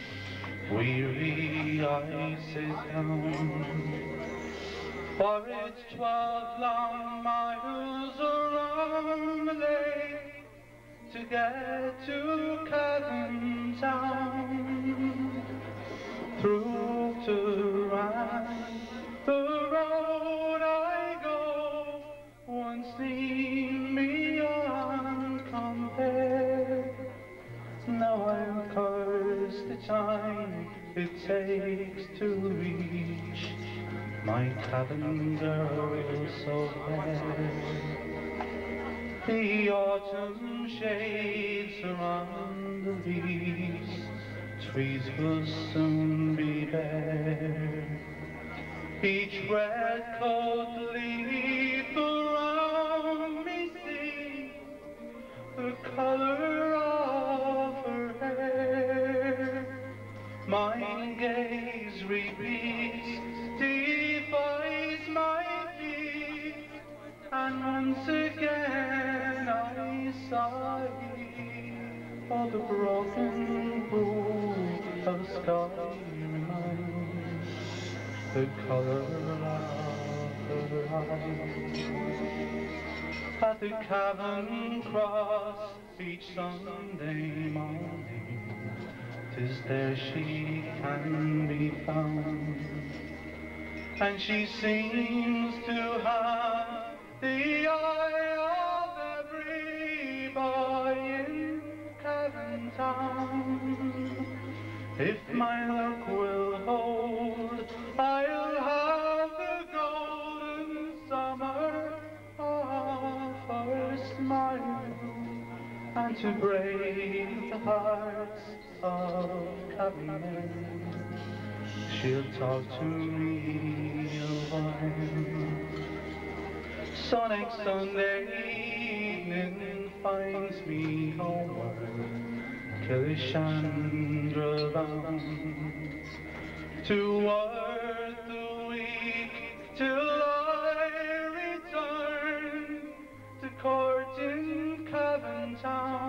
weary I sit down, for it's 12 long miles around the lake to get to Cavan Town. Through to Rye, the road I go once seen beyond compare. Now I'll curse the time it takes to reach my cabin girl so fair. The autumn shades surround the leaves, trees will soon be bare. Each red-coat leaf around me sings the color of her hair. My gaze repeats, defies my feet, and once again I sigh for the broken pool of sky reminds the color of her eyes. At the Cavan Cross each Sunday morning, 'tis there she can be found, and she seems to have the eye of every boy in Cavan Town. If my luck will hold, I'll have the golden summer of her smile, and to break the hearts of Cavan men, she'll talk to me a while. So next Sunday evening finds me homeward, Kilishandra bound, to work the week till I return to court in Cavan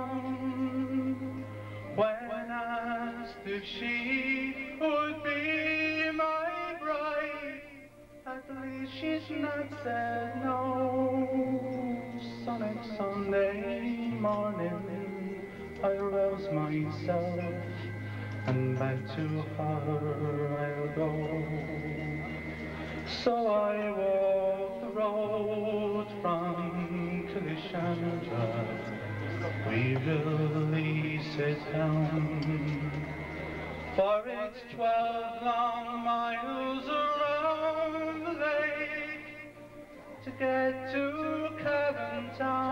Town. When asked if she would be my bride, at least she's not said no. So next Sunday morning I rouse myself, and back to her I'll go. So I walk the road from Kilishandra, wearily sit down, for it's 12 long miles around the lake to get to Cavan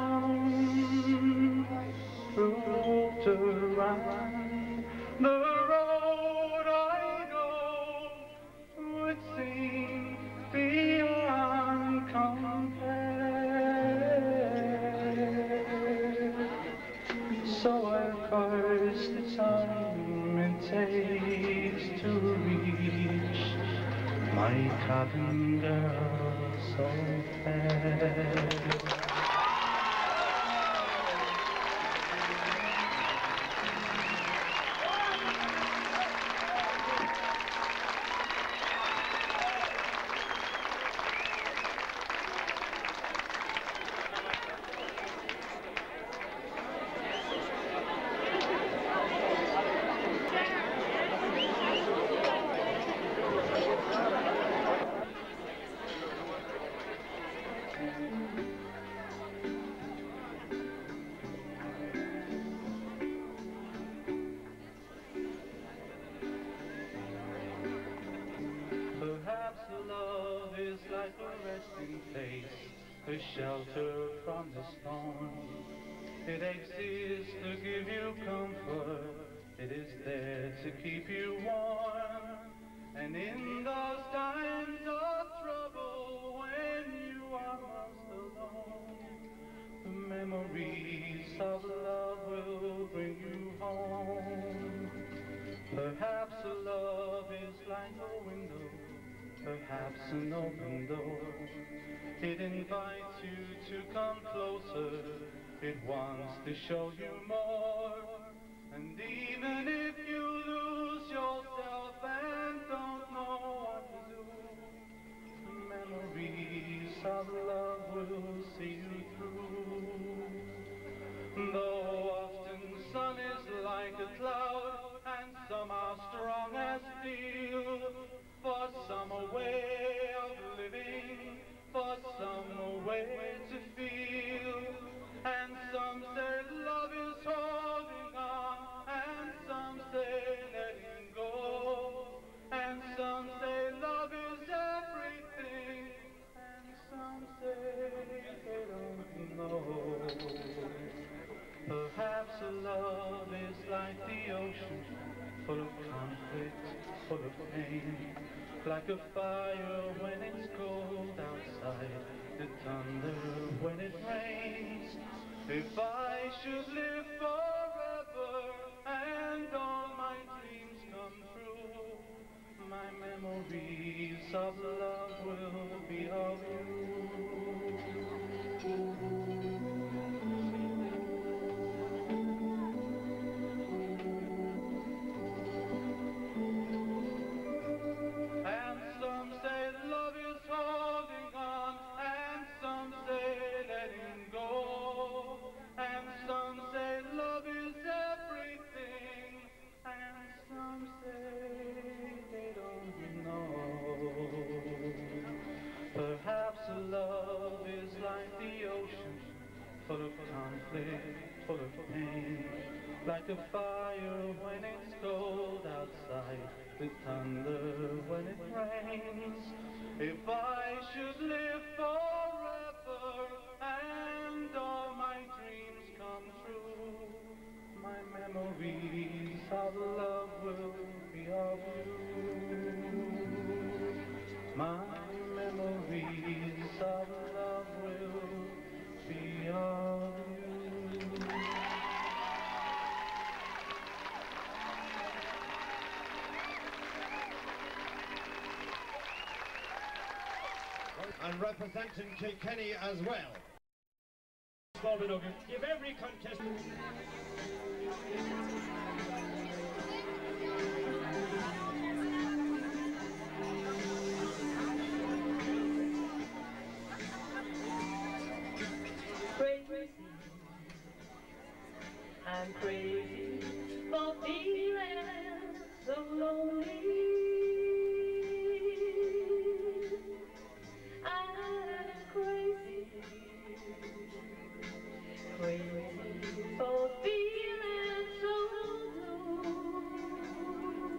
Town. Through to Rye, the road I go would seem beyond compare. So I'll curse the time it takes to reach my cotton girl so fair. Perhaps love is like a resting place, a shelter from the storm. It exists to give you comfort, it is there to keep you warm. And in those times of trouble, when you are most alone, the memories of love will bring you home. Perhaps love is like a window, perhaps an open door. It invites you to come closer, it wants to show you more. And even if you lose yourself and don't know what to do, memories of love will see you through. Though often sun is like a cloud, and some are strong as steel, for some a way of living, for some a way to feel. And some say love is holding on, and some say letting go. And some say love is everything, and some say they don't know. Perhaps love is like the ocean, full of conflict, full of pain, like a fire when it's cold outside, the thunder when it rains. If I should live forever and all my dreams come true, my memories of love will be of you. And some say love is holding on, and some say letting go. And some say love is everything, and some say they don't know. Perhaps love is like the ocean, full of conflict, full of pain, like a fire when it's cold outside, the thunder when it rains. If I should live forever and all my dreams come true, my memories of love will be of you. My memories of love will be of you. And representing Kilkenny as well. Bobby Duggan, give every contestant. Crazy, I'm crazy for feeling so lonely. I'm crazy, crazy for feeling so blue.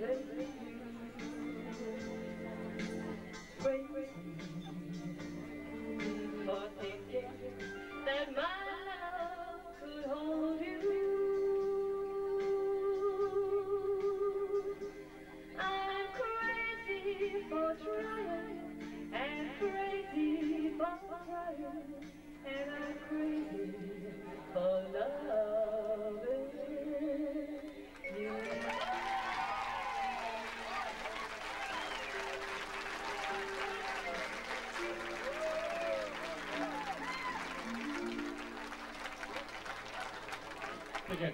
crazy, crazy for thinking that my love could hold you. I'm crazy for trying and crazy for trying, and I'm crazy for loving you. Again.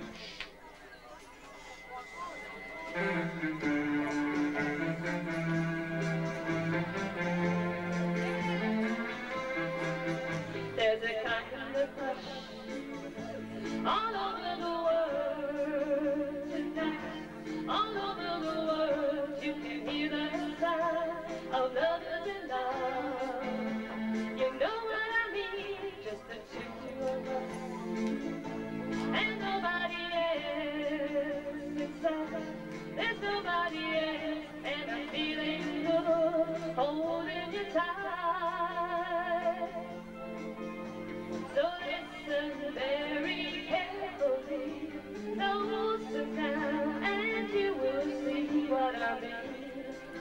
There's a kind of hush all over the world tonight. All over the world you can hear the sound of lovers in love. You know what I mean, just the two of us and nobody else inside. There's nobody else, and I'm feeling good, holding you tight. So listen very carefully, listen now, and you will see what I mean.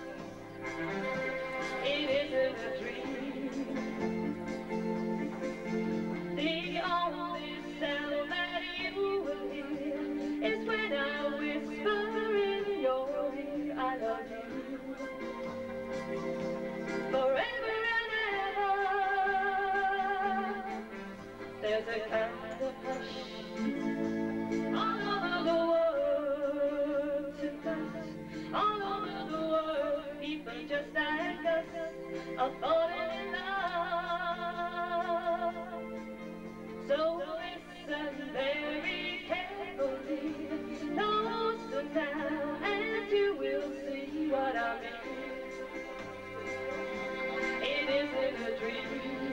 It isn't a dream. The only sound that you will hear is when I whisper in your ear, I love you. Forever and ever. There's a kind of hush all over the world tonight. All over the world, people just like us are falling in love. So listen very carefully, listen now, and you will see what I mean. It isn't a dream.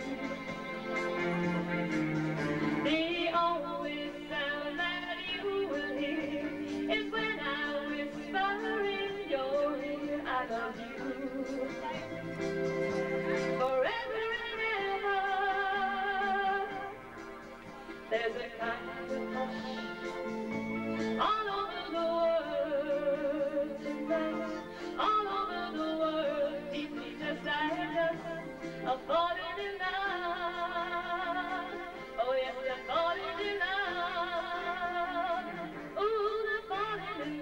The only sound that you will hear is when I whisper in your ear, I love you. Forever and ever. There's a kind of hush all over the world tonight. All over the world, people just like us are falling in love. Oh yes, they're falling in love. Ooh, they're falling in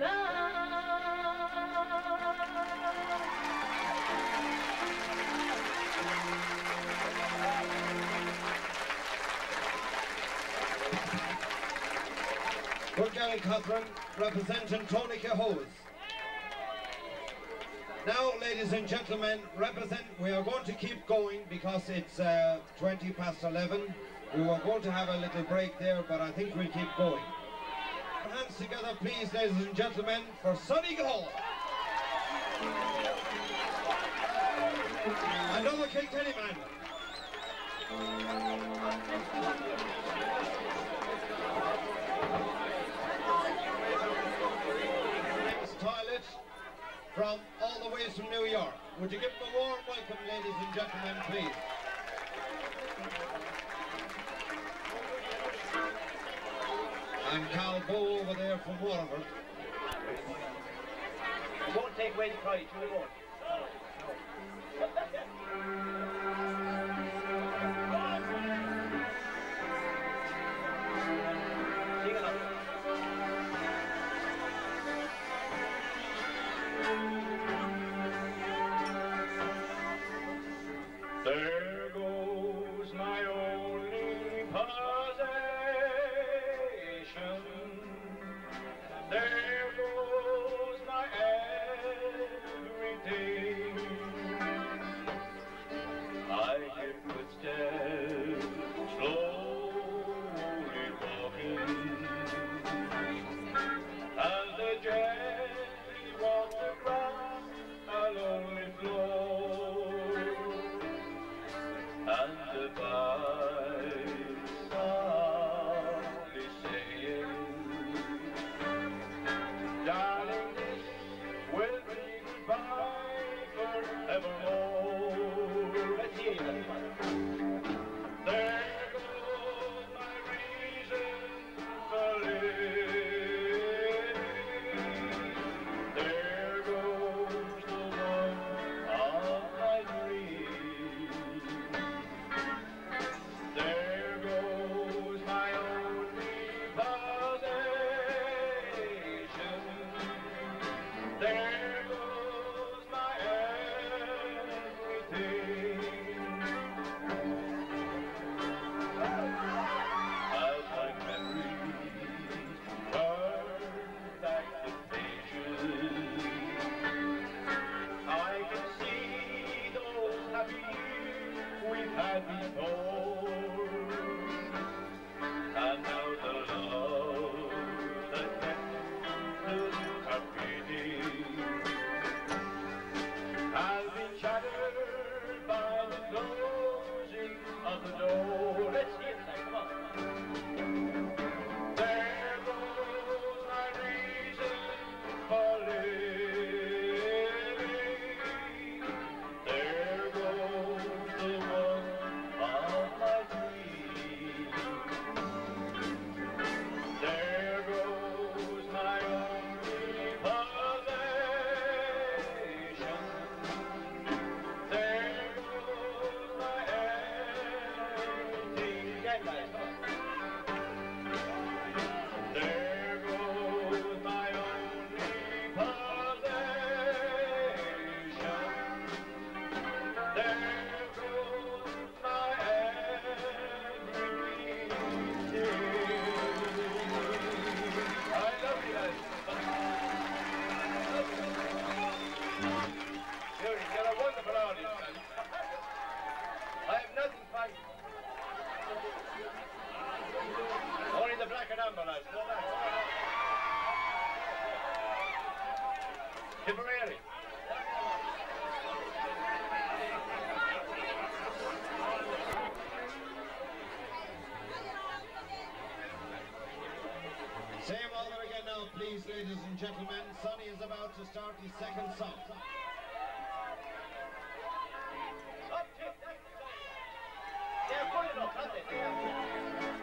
Good girl, Catherine, representing Tony Cahoes. Now, ladies and gentlemen, we are going to keep going because it's 20 past 11. We were going to have a little break there, but I think we'll keep going. Hands together, please, ladies and gentlemen, for Sonny Gall. Another Kilkenny man. Toilet from all the ways from New York. Would you give them a warm welcome, ladies and gentlemen, please? And Carl Bow over there from Waterford. It won't take away the pride, it won't. Sing along. There goes my only possession. There goes my everything. I number, lads. Go back. Tipperary. Same order again now, please, ladies and gentlemen. Sonny is about to start his second song. Yeah, put it up, that's it.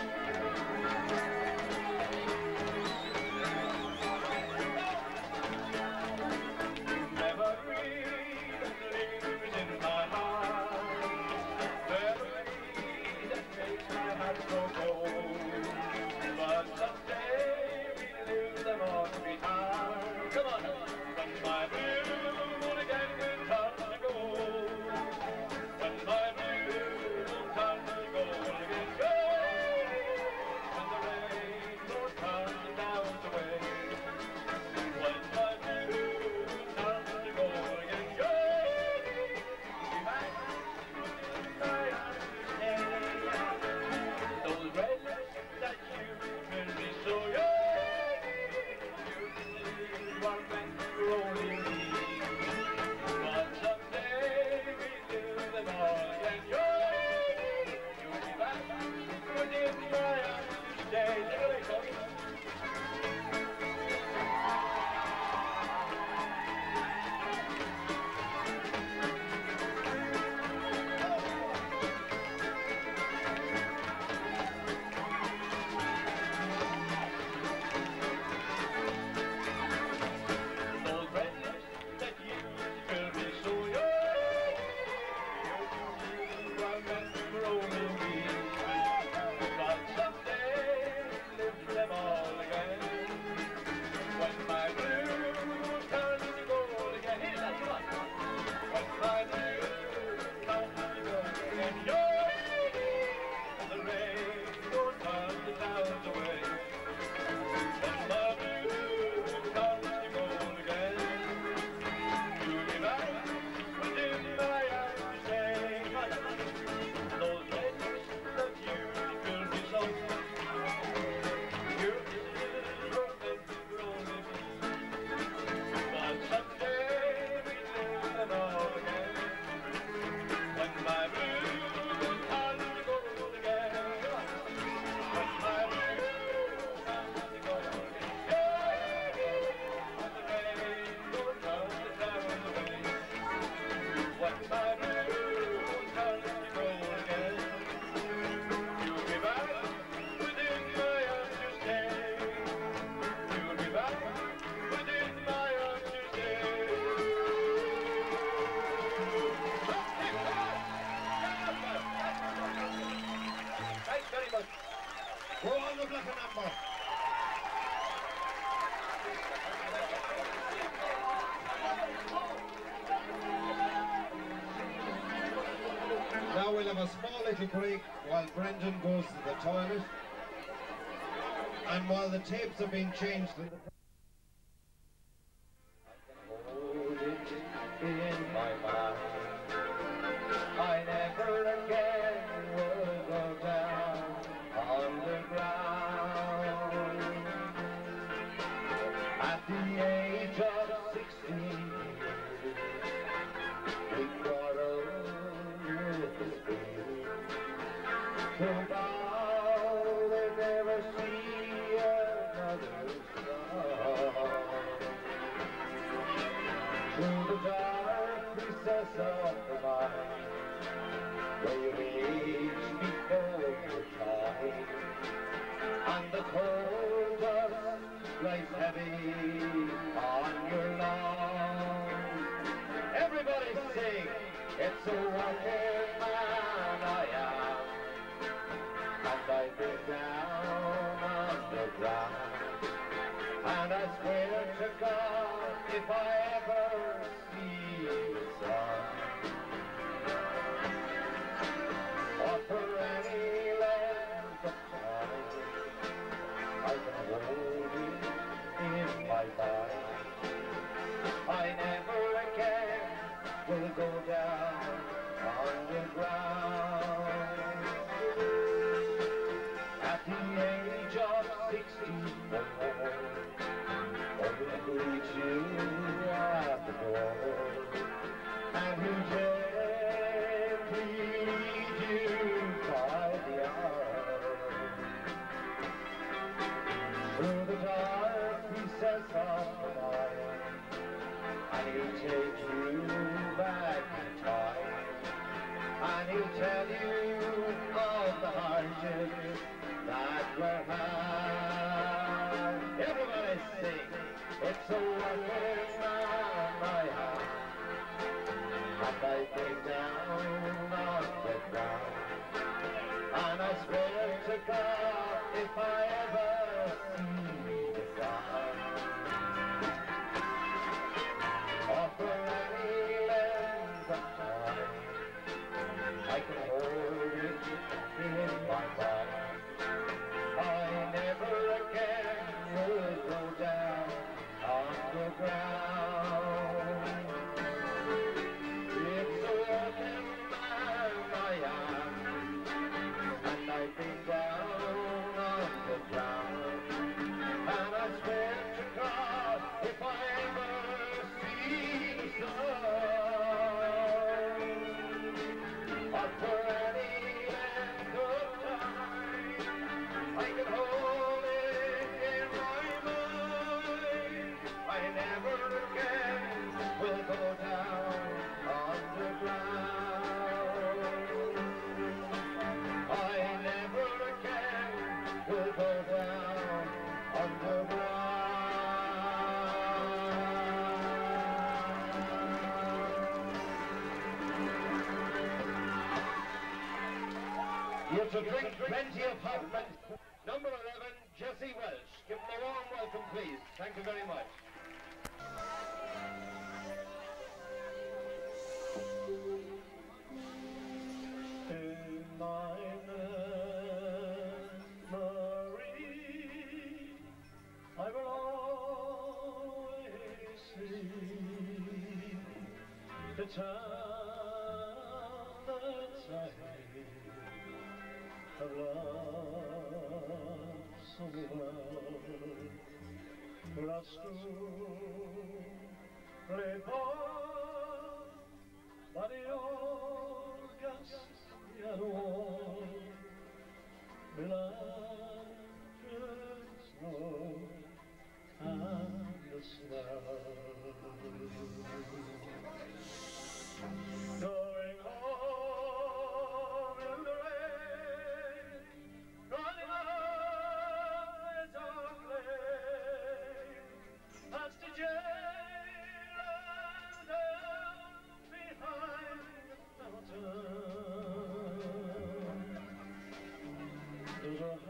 Go on the black number. Now we'll have a small little break while Brendan goes to the toilet and while the tapes are being changed. Hold it in my mind. I never again will go down underground. At the age of 16, we quarreled with the speed. So now we'll never see another star. Through the dark recess of the mind, where you reach before your time, and the cold dust lies heavy on your lungs. Everybody sing, it's a working man I am, and I get down underground, and I swear to God, if I ever see the sun, or for any length of time, I can hold it in my mind. I never again will go down underground. At the age of take you back in time, and he'll tell you of the hardships that were had. Everybody sing, it's a working man I have, and I dig down on the ground, and I swear to God if I ever see the ground, or for any length of time, I can hold it in my mind. I never again will go down on the ground. It's a working man I am, and I've been down on the ground, and I swear to God if I ever see the sun, or for any length of time, I can hold it in my mind. I never again will go down underground. I never again will go down underground. You're to drink plenty of hot milk. Number 11, Jesse Welsh. Give him a warm welcome, please. Thank you very much. In my memory, I will always see the town that I have loved so well, where our school lay born by the August wall, beloved snow and the snow. Going home in the rain, running eyes on lane, past the jail and down behind the mountain. Those are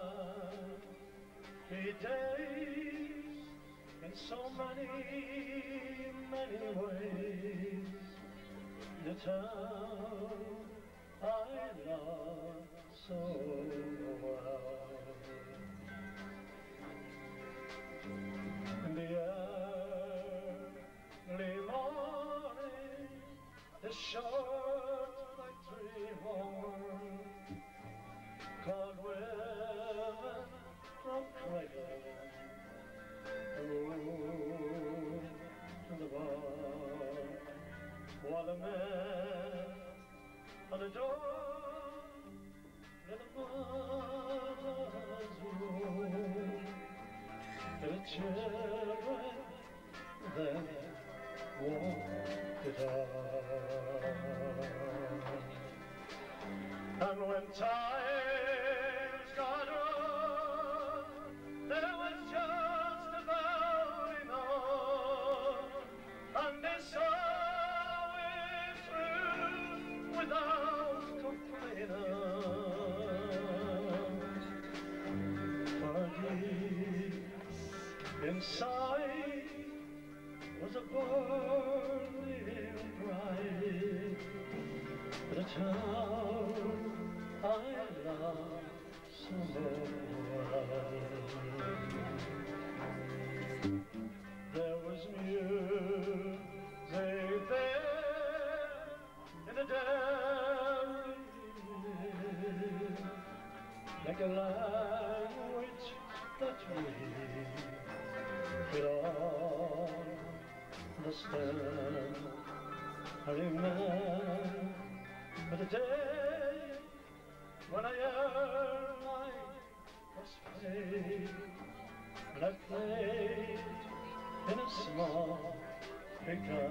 happy days in so many, many ways. The town I love so well. In the early morning, the short factory horn called women from cradle to the bar, while the men on the door in the mother's room, the children then walked it on. And when times got rough, there was just about enough, and they saw it through without complaining. For deep inside was a burning pride, the town I love so well. There was music there in the dairy, like a language that we could all understand. I remember the day when I earned my first pay, and I played in a small begun.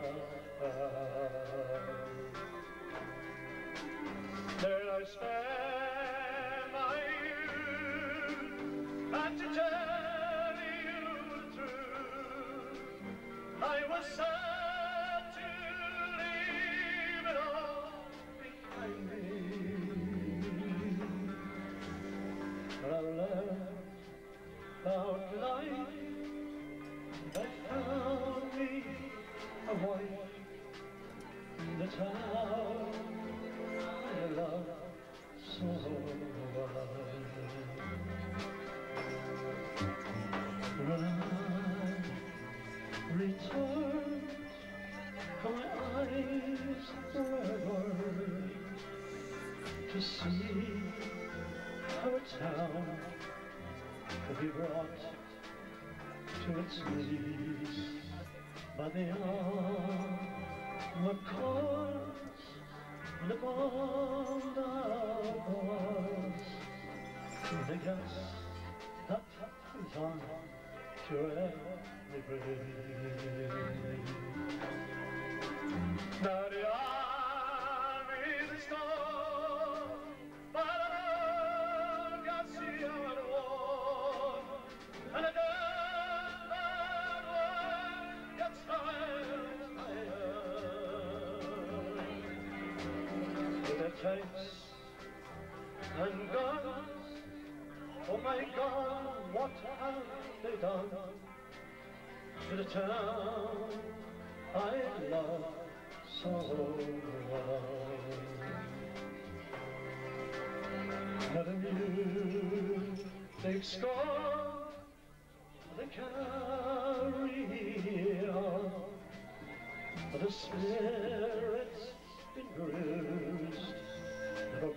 There I spent my youth, and to tell you the truth, I was sad to leave it all behind me. But I learned about life, that found me a wife, the town I love so well. When I returned, my eyes forever to see our town could be brought to its knees by the armored cars and upon the bars. The gas that is on to every breeze. Now the army is gone, but the gas is on the wall, and the tanks and guns, oh my God, what have they done to the town I love so well? Let a music score they carry on, but the spirit's been bruised, never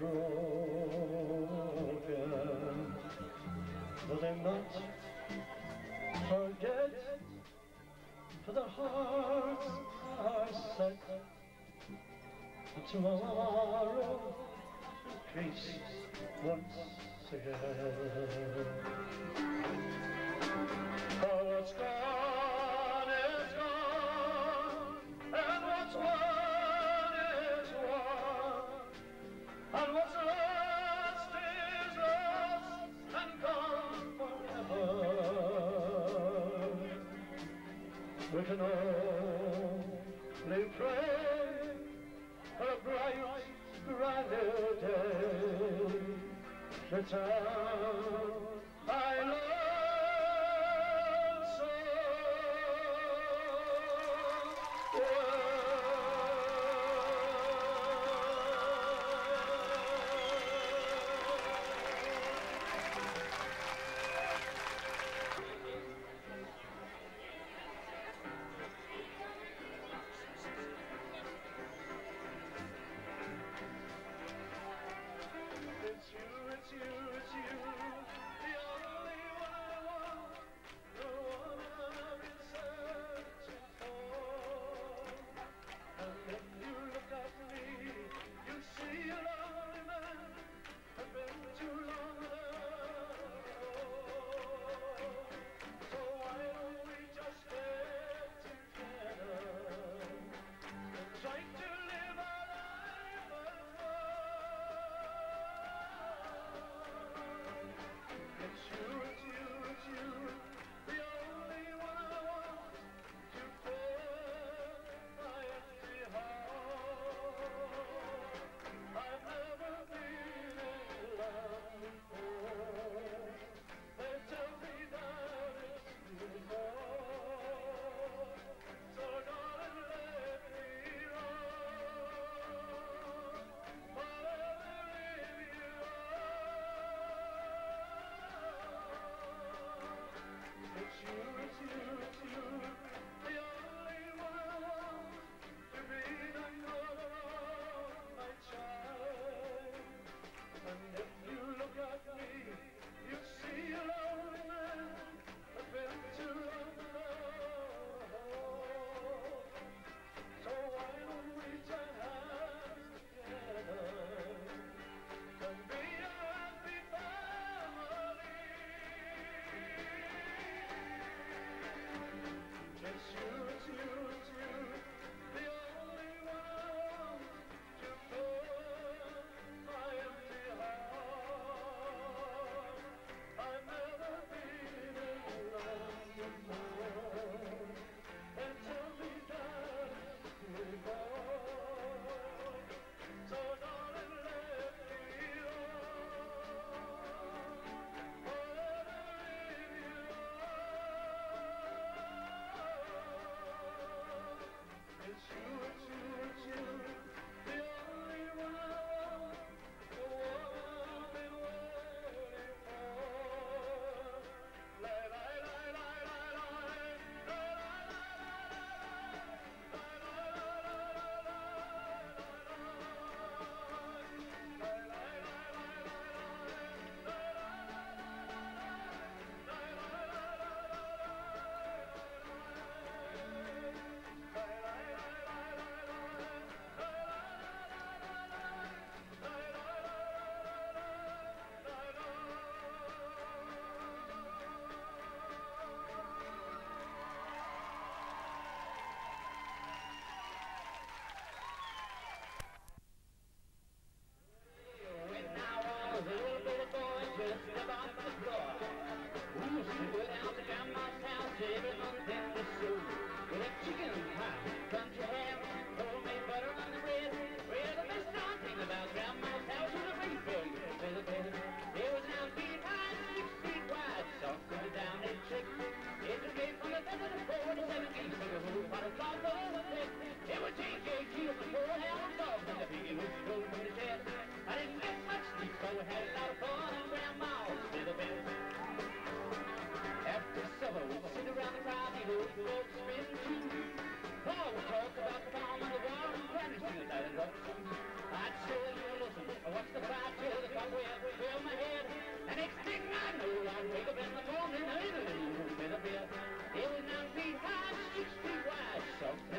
broken. Will they not forget? For their hearts are set, and tomorrow increase once again. For what's gone is gone, and what's won is won, and what's lost is lost and gone forever. We can only pray for a bright, brighter day. The town I love so well. It's you, the only one I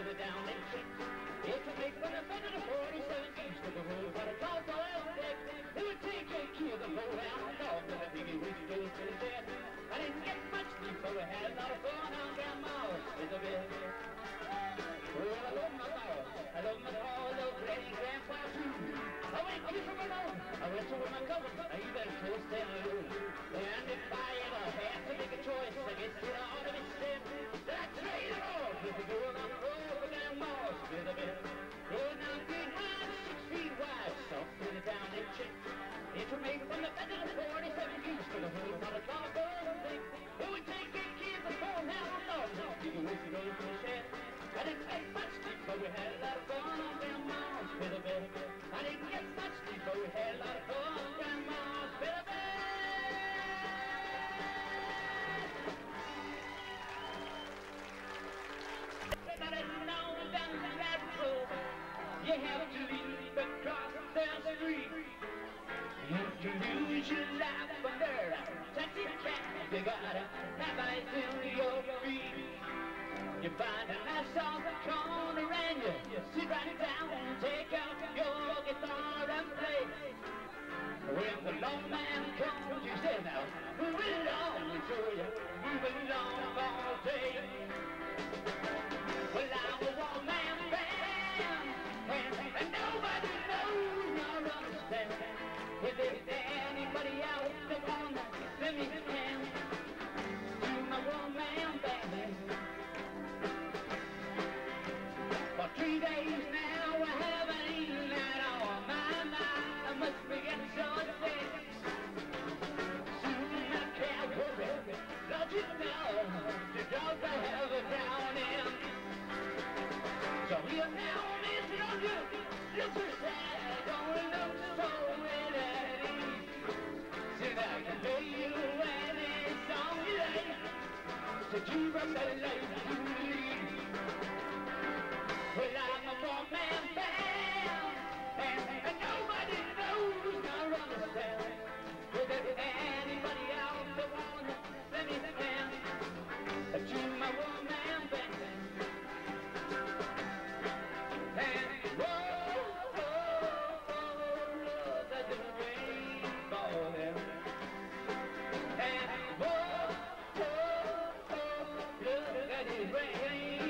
the down and check. It would make when I fed to the 47 east of the road, but I thought the oil deck, it would take a key of the low down the dog, and I think it was goes to the dead. I didn't get much sleep, so we had a lot of fun on Grandma's with a bed. Well, I love my mother, I love my father, love Granny, Grandpa too. Oh wait, I'll be from alone. I went to with my cousin, I even chose to alone. And if I ever had to make a choice, I guess it ought to be said that I trade it all with the girl on the road for Grandma's with a bed. Oh, now being high, 6 feet wide, soft with a down and chick. It would make from the bed of the 47 east to the whole lot of dog girl thing. It would take 8 kids and 4 now dogs. You can wish you go to the shed. I didn't take much sleep, but we had a lot of fun on Grandma's with a bed. I didn't get much sleep, but we had a lot of fun on Grandma's with a bed. But I know down that road, you have to leave across the street. You have to lose your life under a taxi cab. You gotta have eyes in your feet. You find a nice soft corner and you sit right down and take out your guitar and play. When the long man comes, you say now, move it along, so you move it along all day. Well, I'm a one-man band, and nobody knows nor understands. If there's anybody out there wanna let me hand to my one-man band. For 3 days now, I haven't eaten at all. I must be getting so sick. Soon I can't worry. Don't you know the dogs I have it down in? So here now, Mr. Don't you look so sad? Don't look so at ease. Said I can play you any song you like. So keep up the life you lead. Well, I'm a one-man band, and nobody knows nor understands. If there's anybody out there wanna let me stand to my one-man band. And whoa, whoa, whoa, look at the rain falling. And whoa, whoa, whoa, look at it rain.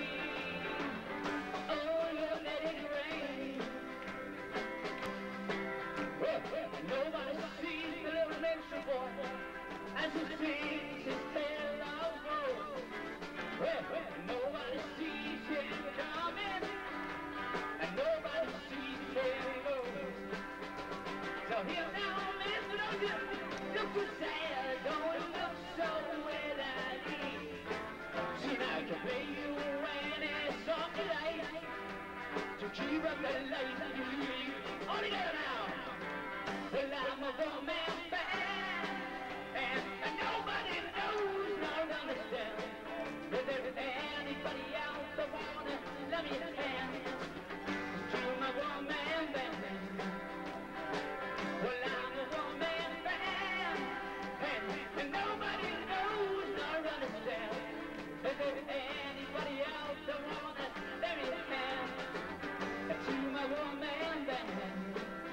Nobody sees the little ministry boy as he sings his tale of woe. Nobody sees him coming, and nobody sees him go. So here now, Mr. Don't you look so sad, don't look so wet at ease. See, now I can play you any song you like to keep up the life you lead. All together now. Well, I'm a one-man band, and nobody knows nor understands. If there's anybody out there wanna let me hand to my one-man band. Well, I'm a one-man band, and nobody knows nor understands. If there's anybody out there wanna let me hand to my one-man band.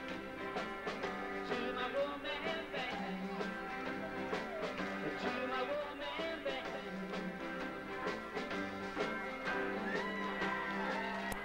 Woman band, to my woman band.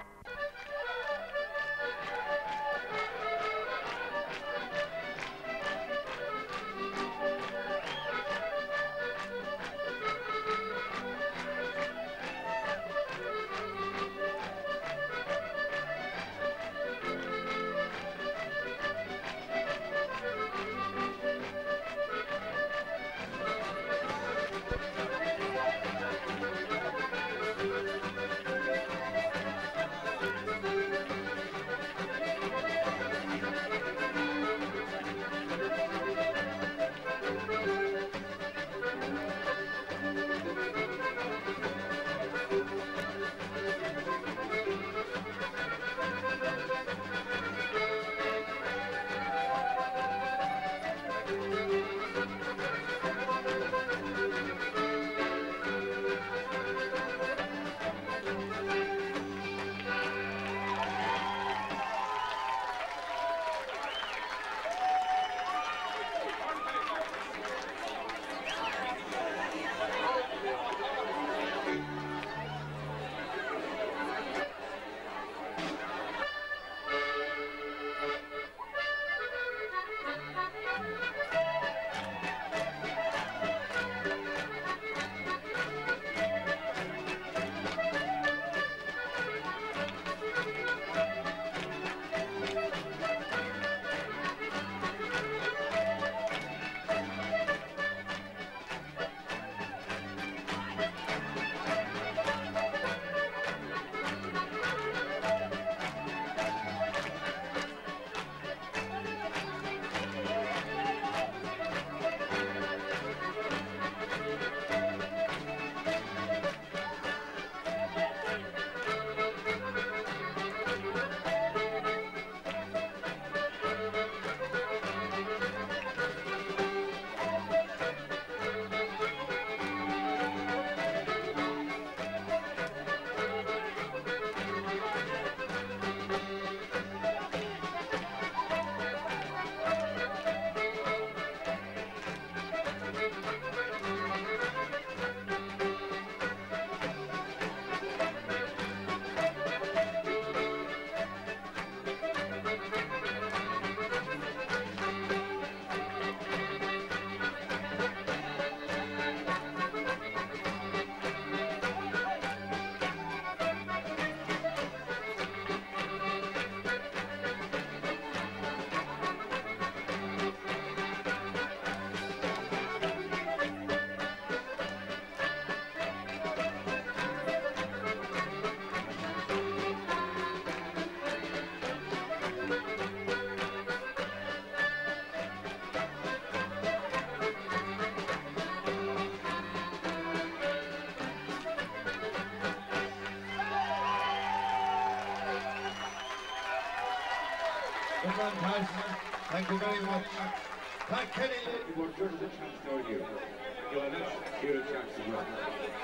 Good man, Tyson. Thank you very much. Pat Kenny. You want just a chance down here. Well, that's here a chance as well.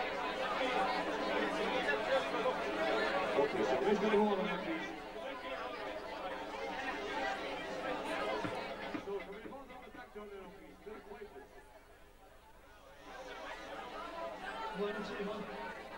Okay, so please get a hold on that, please. So, can we hold on the back down there, please? Very quietly. 1, 2, 1.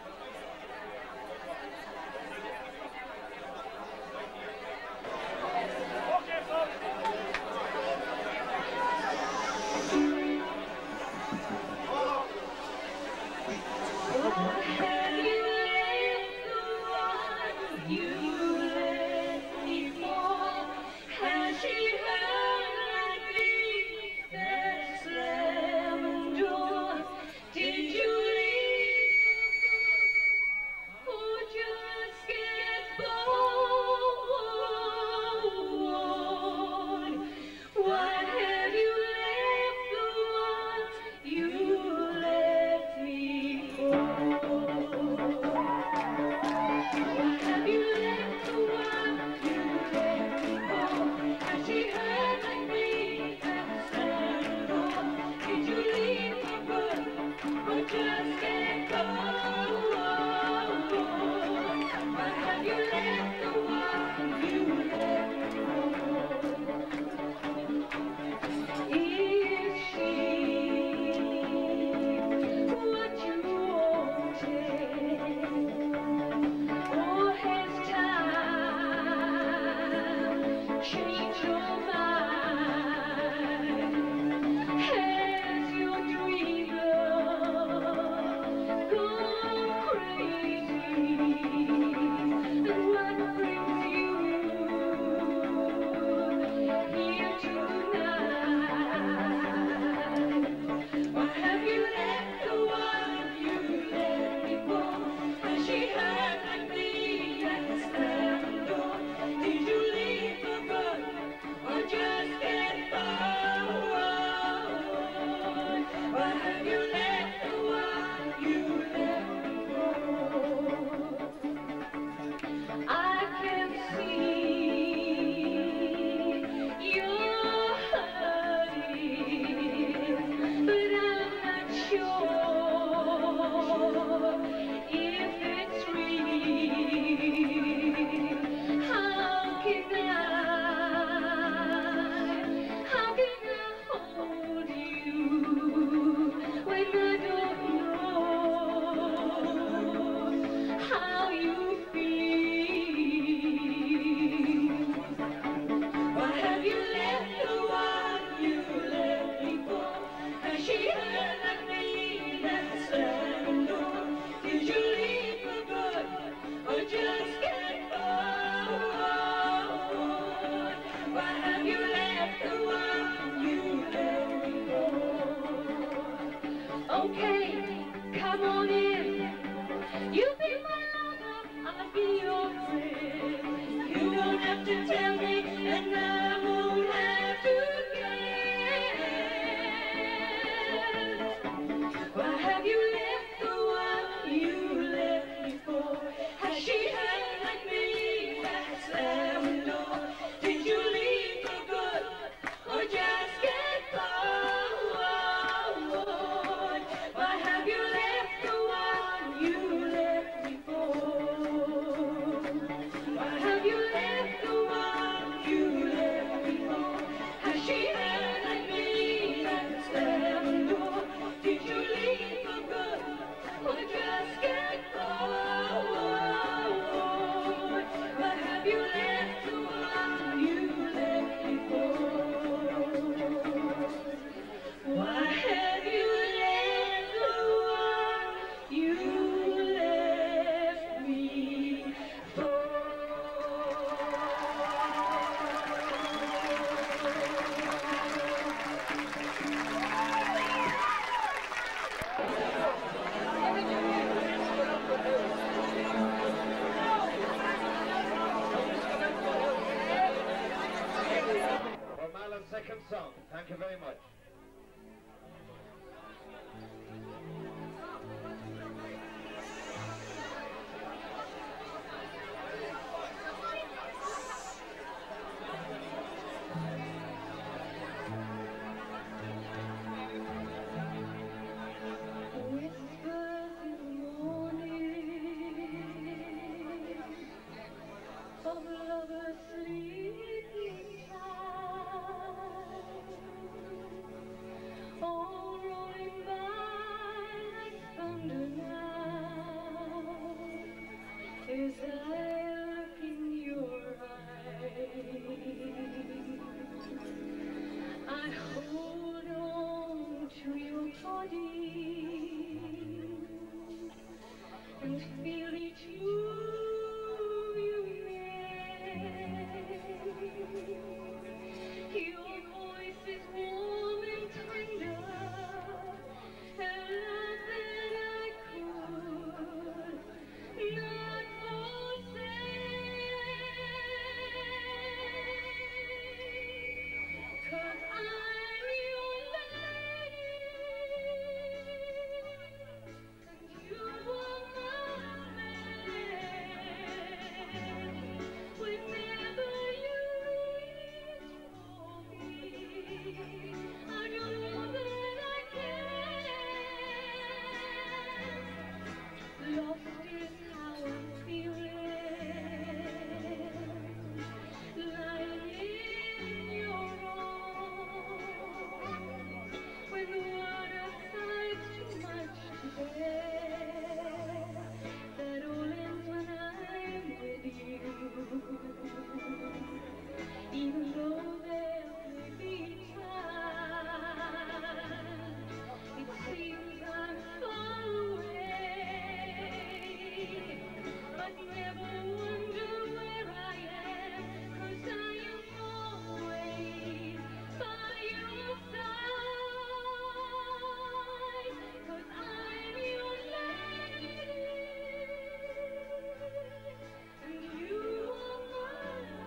Second song. Thank you very much. of lovers sleeping tight, all rolling by like thunder now, as I look in your eyes. I hold on to your body and feel each move you make. Your voice is warm and tender, a love that I could not forsake. 'Cause I'm your lady, and you are my man. Whenever you reach for me, I know that I can. Lost is how I'm feeling, lying in your arms, when water sighs too much to bear. That all ends when I'm with you, even though there may be times it seems I'm far away, but never wonder where I am, 'cause I am always by your side. 'Cause I'm your lady, and you are my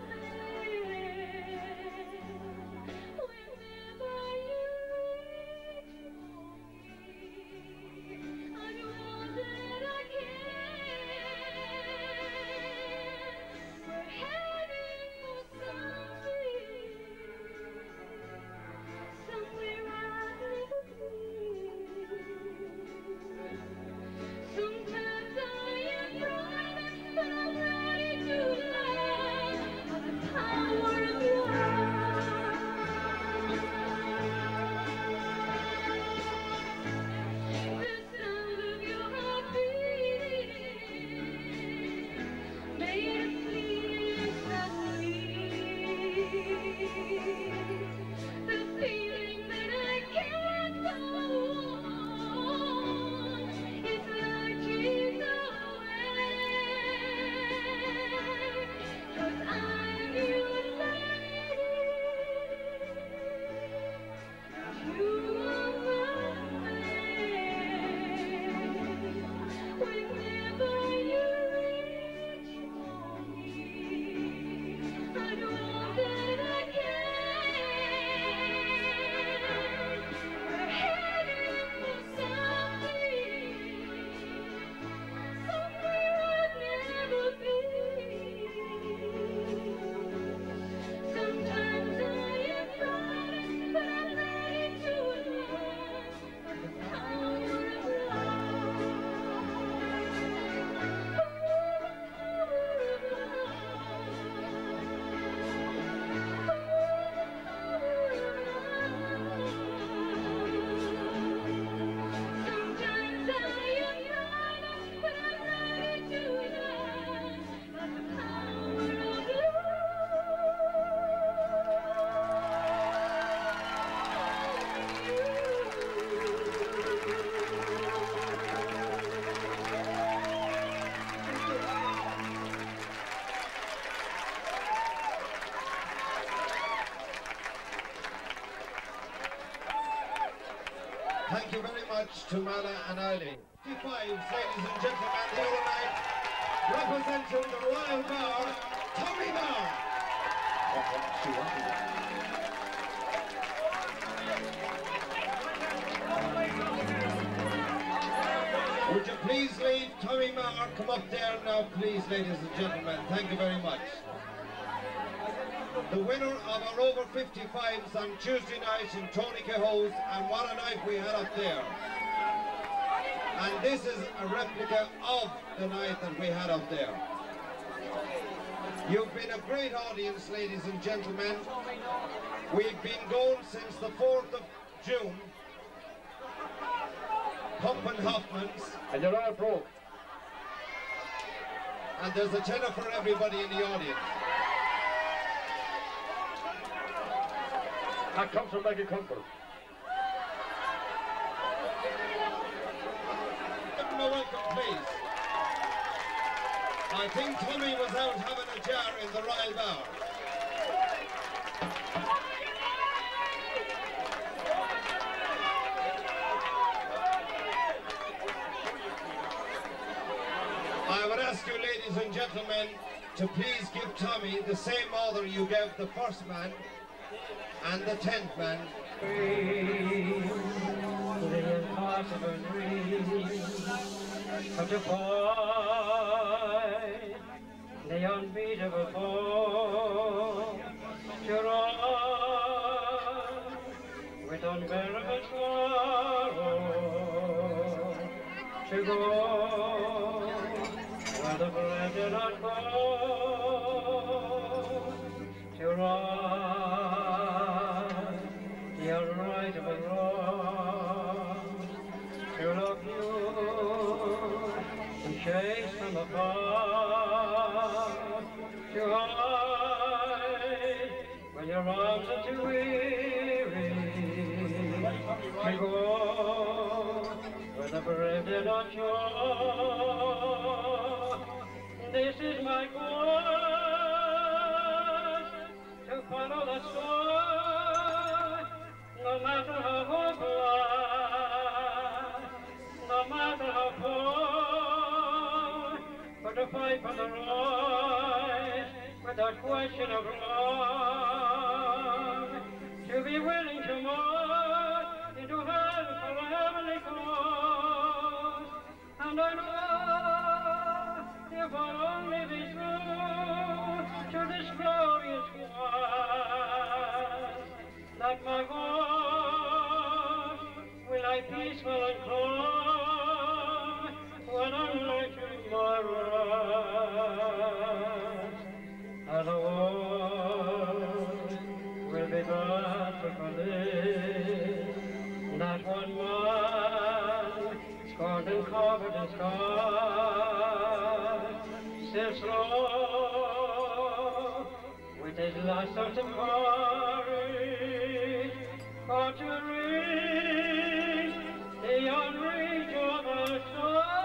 man. Whenever you reach for me, I know that I can. We're heading for somewhere I've never been. Sometimes I am frightened, but I'm ready to learn of the power of love. The sound of your heart beating made it clear suddenly. The feeling that I can't go on is lurching away. 'Cause I'm your lady, you are my man. Whenever you reach for me, I know that I can. We're heading for somewhere I've never been. Sometimes I am frightened, but I'm ready to learn of the power of love. Sometimes I am frightened, but I'm ready to learn of the power of Thank you very much to Mala and Eileen. 55, ladies and gentlemen, the other night, representing the Royal Bar, Tommy Marr. Would you please leave Tommy Marr? Come up there now, please, ladies and gentlemen. Thank you very much. The winner of our over 55s on Tuesday night in Tony Kehoe's, and what a night we had up there. And this is a replica of the night that we had up there. You've been a great audience, ladies and gentlemen. We've been going since the 4th of June. Pumping Hoffman's. And you're all broke. And there's a tenner for everybody in the audience. That comes from Maggie Comfort. Give them a welcome, please. I think Tommy was out having a jar in the Royal Bar. I would ask you, ladies and gentlemen, to please give Tommy the same order you gave the first man and the 10th man. The impossible dream of to find the unbeatable fall to run with unbearable sorrow to go where the breath did not go to run the unrightable wrong to love you and chase from afar to hide when your arms are too weary to go where the brave did not show. This is my course to follow the sword, no matter how hopeless, no matter how poor, but to fight for the right without question of wrong, to be willing to march into hell for a heavenly cause. And I know if I'll only be true to this glorious cause, like my voice will I peaceful and calm when I'm nurturing my rest, and the world will be better for this. Not one man scorned and covered in scars, still slow with his last ounce of courage, or to reach the unreachable shore.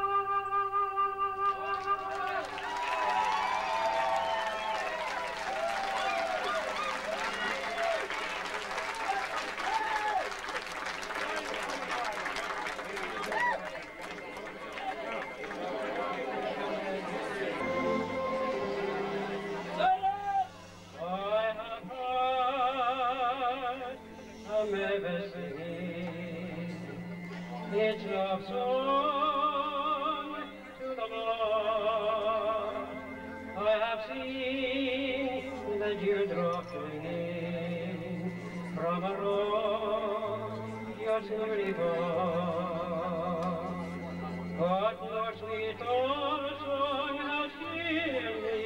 It's love song to the Lord. I have seen the dewdrop clinging from a rose just newly born. But no sweet old song has cheered me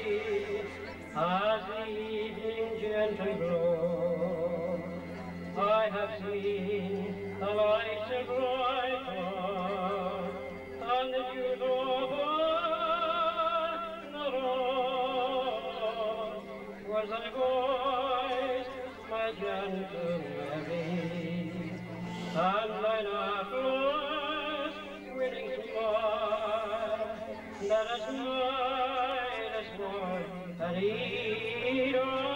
as the evening gentle glows. I have seen the lights of bright dawn, and the dews over the lawn. Was thy voice, my gentle Mary, and thine artless winning smile, that as night as morn had Eden.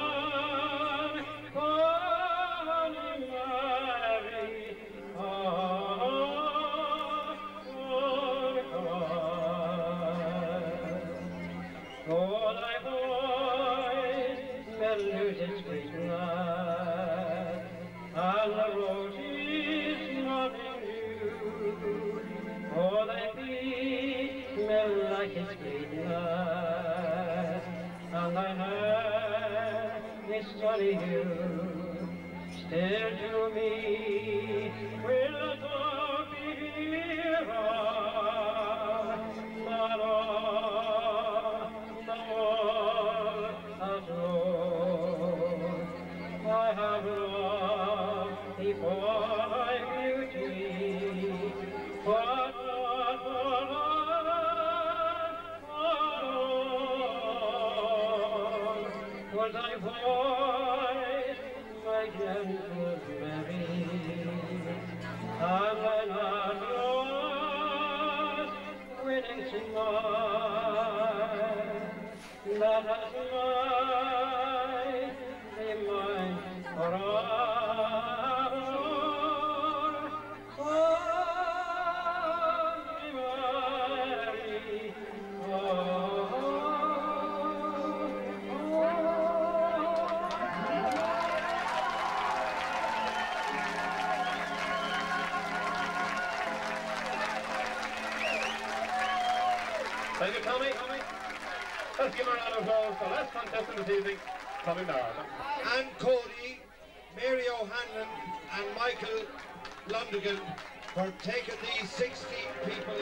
Its sweetness, and the roses nodding new. Oh, thy feet smell like its sweetness, and thy hair is sunny hue. Still to me will the thought be dearer than all the world. was I voiced my gentle Mary, and when I lost winning smile, that has made me mine forever. Thank you, Tommy. Let's give a round of applause for the last contestant this evening, Tommy Marr. And Cody, Mary O'Hanlon and Michael Lundigan for taking these 16 people.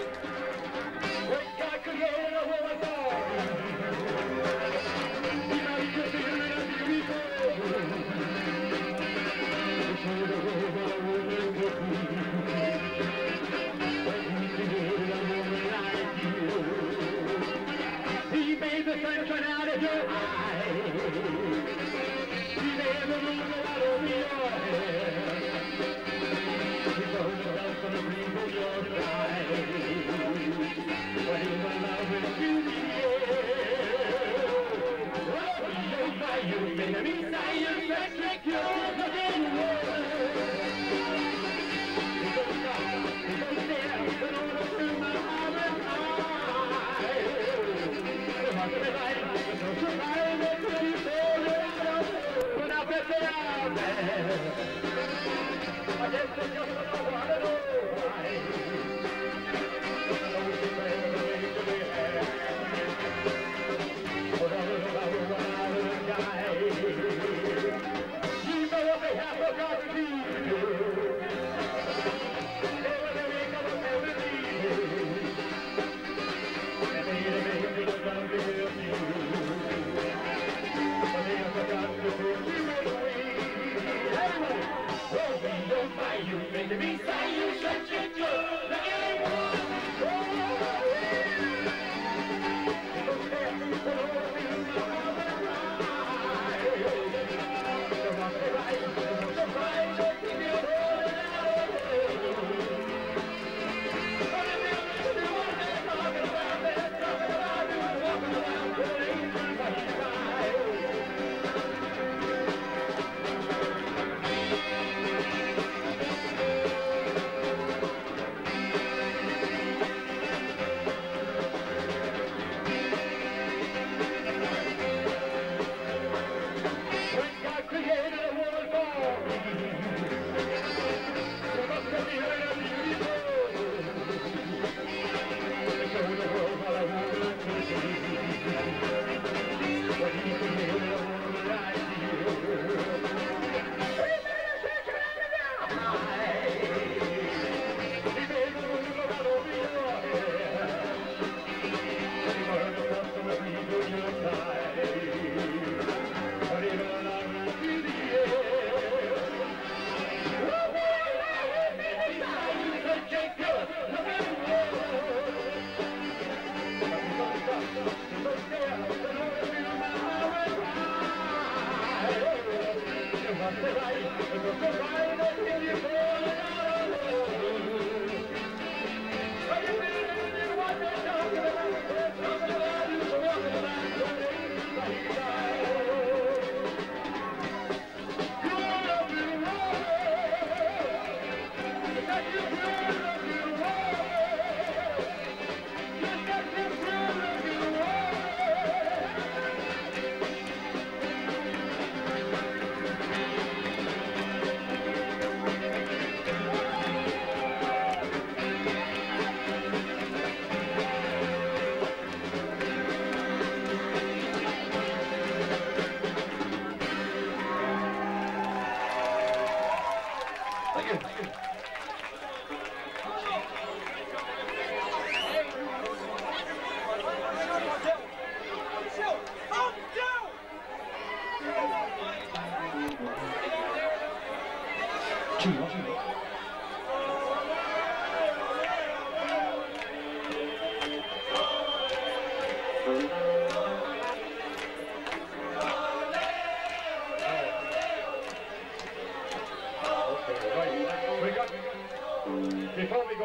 He made the sunshine out of your eyes. He made the moon go out over your head. He brought the love from the breeze of your eyes. When he was loving you, Romeo, by you, in the meantime, you electric, you're the dead world. He goes down, he goes there, and over through my heart and eyes.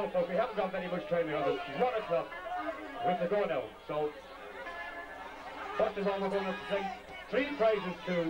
now, folks. We haven't got very much time here. It's 1 o'clock. We have to go now. So, first of all, we're going to present 3 prizes to...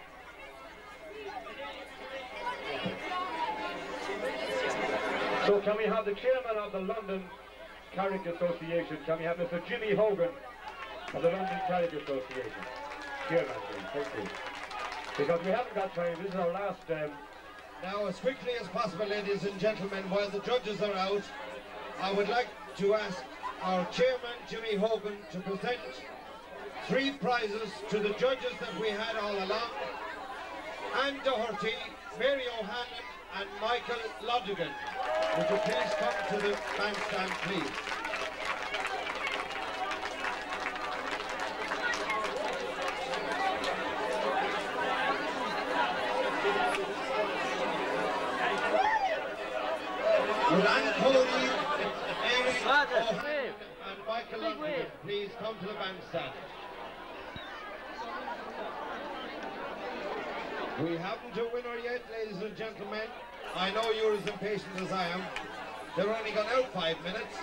So can we have the chairman of the London Carrick Association? Can we have Mr. Jimmy Hogan of the London Carrick Association? Chairman, please. Thank you. Because we haven't got time. This is our last... Now, as quickly as possible, ladies and gentlemen, while the judges are out, I would like to ask our chairman, Jimmy Hogan, to present 3 prizes to the judges that we had all along: Anne Doherty, Mary O'Hanlon, and Michael Lonergan. Would you please come to the bandstand, please? Would Anne Cody, Mary O'Hanlon, and Michael Lonergan please come to the bandstand? We haven't a winner yet, ladies and gentlemen. I know you're as impatient as I am. They're only gone out 5 minutes.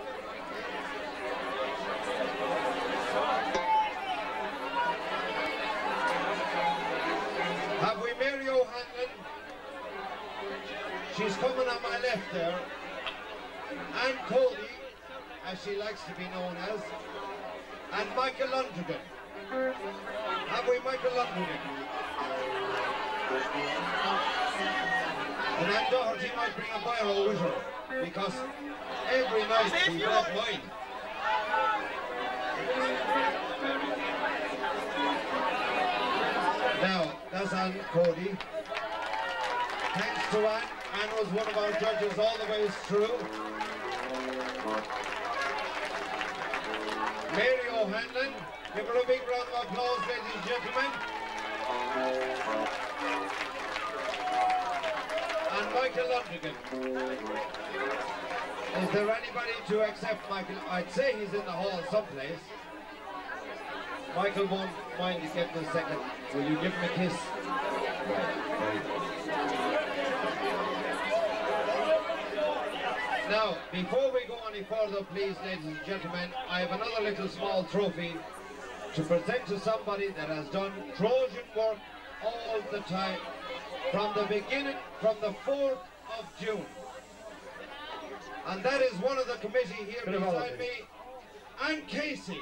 Have we Mary O'Hanlon? She's coming on my left there. Anne Cody, as she likes to be known as. And Michael Lonergan. Have we Michael Lonergan? And Anne Doherty might bring a biro with her, because every night she's left mine. Now, that's Anne Cody. Thanks to Anne. Anne was one of our judges all the way through. Mary O'Hanlon. Give her a big round of applause, ladies and gentlemen. And Michael Lonergan. Is there anybody to accept Michael? I'd say he's in the hall someplace. Michael won't mind getting a second. Will you give him a kiss? Now, before we go any further, please, ladies and gentlemen, I have another little small trophy to present to somebody that has done Trojan work all the time, from the beginning, from the 4th of June. And that is one of the committee here beside me, Anne Casey.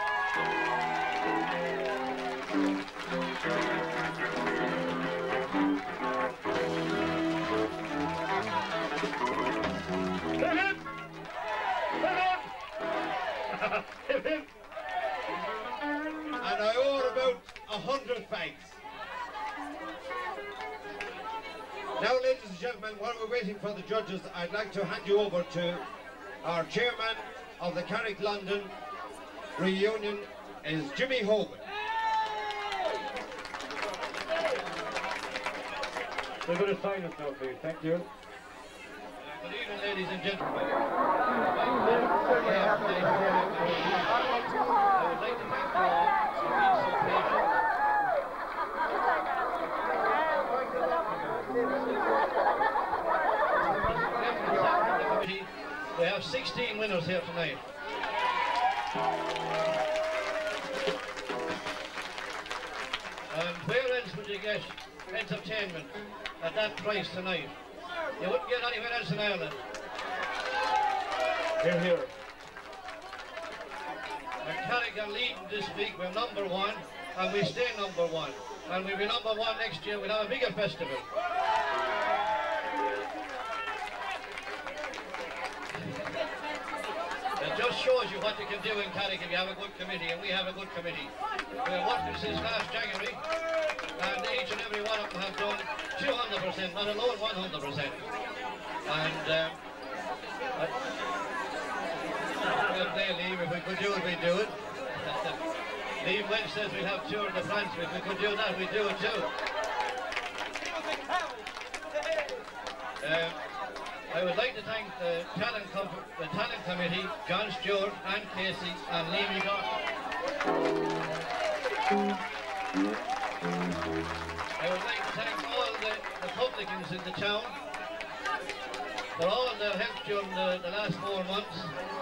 And I owe her about 100 fags. Now, ladies and gentlemen, while we're waiting for the judges, I'd like to hand you over to our chairman of the Carrick London reunion, is Jimmy Hogan. They're going to sign us now, please. Thank you. Good evening, ladies and gentlemen. I would like to thank you all for being so patient. We have 16 winners here tonight. And where else would you get entertainment at that price tonight? You wouldn't get anywhere else in Ireland. Here, here. And Carrick are leading this week. We're #1, and we stay #1. And we'll be #1 next year. We'll have a bigger festival. It just shows you what you can do in Carrick if you have a good committee, and we have a good committee. We're working since last January, and each and every one of them have done 200%, not alone 100%. And well, they leave. If we could do it, we'd do it. Liam Welch says we'd have Tour de France. If we could do that, we'd do it too. I would like to thank the talent committee, John Stewart, Anne Casey, and Liam Eagor. I would like to thank all the publicans in the town. for all their help during the last 4 months.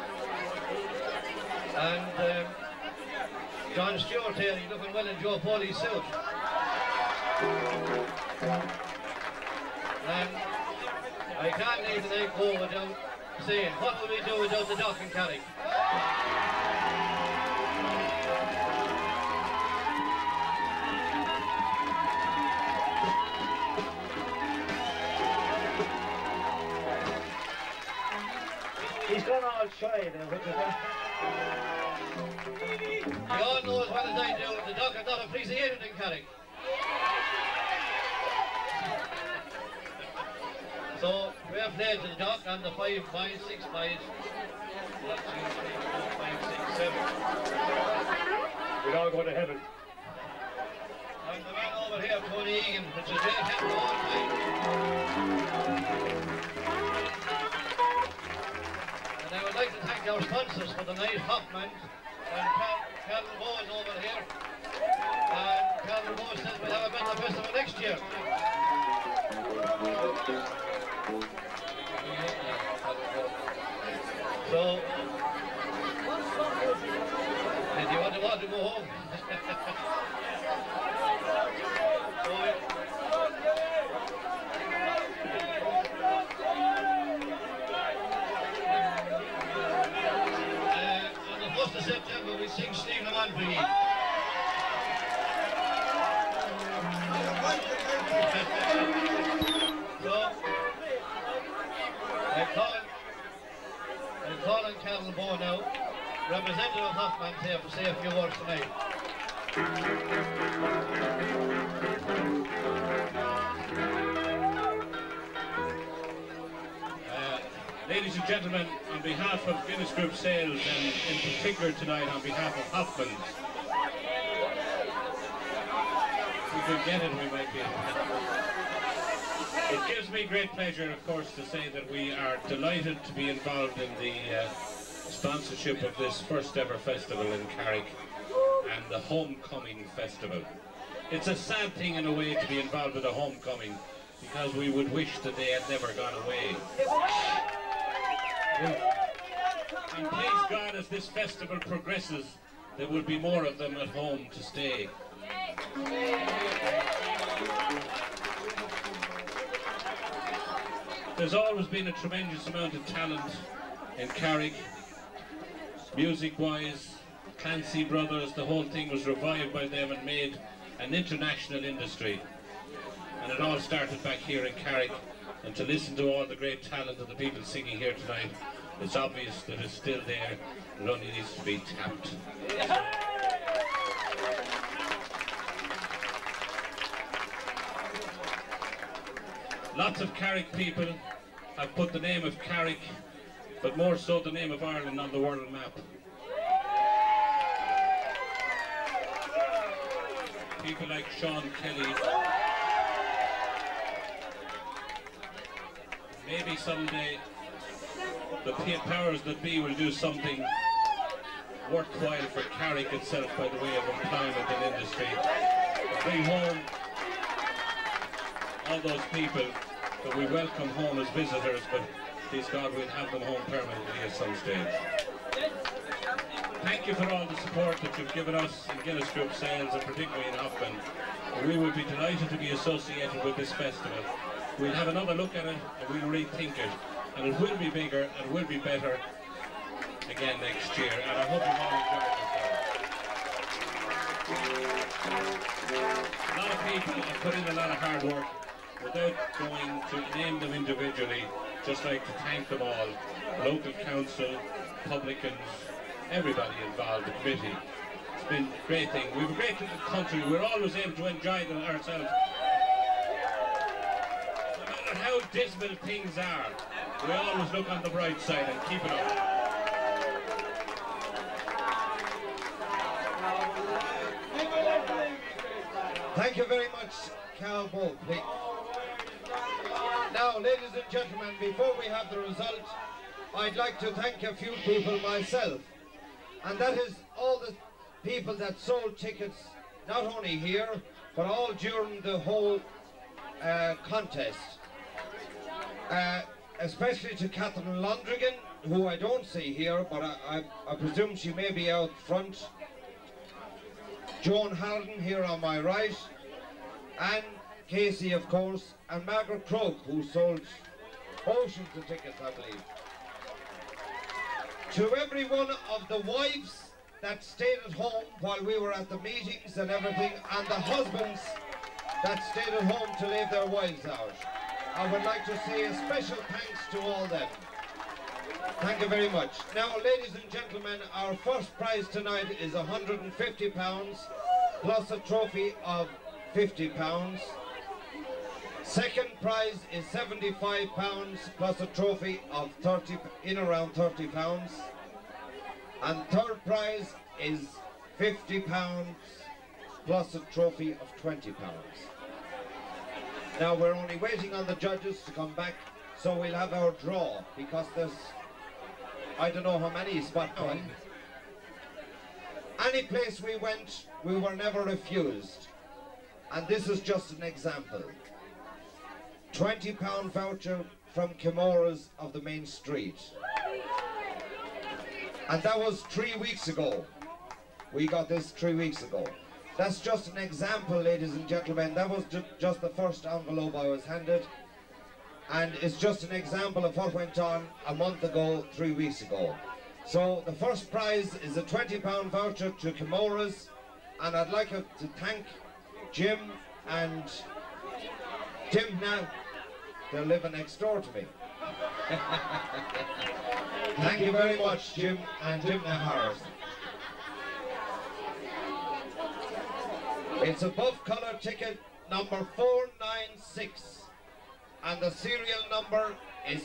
And John Stewart here, he's looking well in Joe Foley's suit. And I can't leave the night go without saying, what would we do without the Dock in Carrick? He's gone all shy there, which is that? You all know as well as I do, the Dock is not appreciated in Carrick. So, we're playing to the Dock and the 5 miles, 6 miles. 1, 2, 3, 4, 5, 6, 7. We'll all go to heaven. And the man over here, Tony Egan, which is great help all time. And I would like to thank our sponsors for the night, Hoffman and Calvin Bowen over here. And Calvin Bowen says we'll have a better festival next year. So, did you want to go home? On the 1st of September we sing Steve Lamont for you. So, I'm calling Carol Bow now. Representative Hoffman's here to say a few words tonight. Ladies and gentlemen, on behalf of Guinness Group Sales and in particular tonight on behalf of Hoffman's, if we could get it, we might be able to. It gives me great pleasure, of course, to say that we are delighted to be involved in the sponsorship of this first ever festival in Carrick and the Homecoming Festival. It's a sad thing in a way to be involved with a homecoming because we would wish that they had never gone away. And please God, as this festival progresses, there will be more of them at home to stay. There's always been a tremendous amount of talent in Carrick, music-wise. Clancy Brothers, the whole thing was revived by them and made an international industry. And it all started back here in Carrick. And to listen to all the great talent of the people singing here tonight, it's obvious that it's still there. It only needs to be tapped. Lots of Carrick people have put the name of Carrick, but more so the name of Ireland on the world map. People like Sean Kelly. Maybe someday the powers that be will do something worthwhile for Carrick itself by the way of employment and industry. Bring home all those people that we welcome home as visitors, but please God we'll have them home permanently at some stage. Thank you for all the support that you've given us in Guinness Group Sales and particularly in Hoffman. We will be delighted to be associated with this festival. We'll have another look at it and we'll rethink it. And it will be bigger and will be better again next year. And I hope you've all enjoyed yourself. A lot of people have put in a lot of hard work. Without going to name them individually, just like to thank them all. Local council, publicans, everybody involved, the committee. It's been a great thing. We have a great little country. We're always able to enjoy them ourselves. No matter how dismal things are, we always look on the bright side and keep it up. Thank you very much, Carl Bow, please. Now, ladies and gentlemen, before we have the result, I'd like to thank a few people myself. And that is all the people that sold tickets, not only here, but all during the whole contest. especially to Catherine Londrigan, who I don't see here, but I presume she may be out front. Joan Harden here on my right, and Casey, of course, and Margaret Croak, who sold oceans of tickets, I believe. To every one of the wives that stayed at home while we were at the meetings and everything, and the husbands that stayed at home to leave their wives out, I would like to say a special thanks to all them. Thank you very much. Now, ladies and gentlemen, our first prize tonight is £150 plus a trophy of £50. Second prize is £75 plus a trophy of around £30. And third prize is £50 plus a trophy of £20. Now we're only waiting on the judges to come back, so we'll have our draw, because there's, I don't know how many spot on. Any place we went, we were never refused. And this is just an example. £20 voucher from Kimora's of the main street. And that was 3 weeks ago. We got this 3 weeks ago. That's just an example, ladies and gentlemen. That was just the first envelope I was handed. And it's just an example of what went on a month ago, 3 weeks ago. So the first prize is a £20 voucher to Kimora's. And I'd like to thank Jim and Tim now. They're living next door to me. Thank you very much, Jim and Jim Harris. It's a buff colour ticket number 496, and the serial number is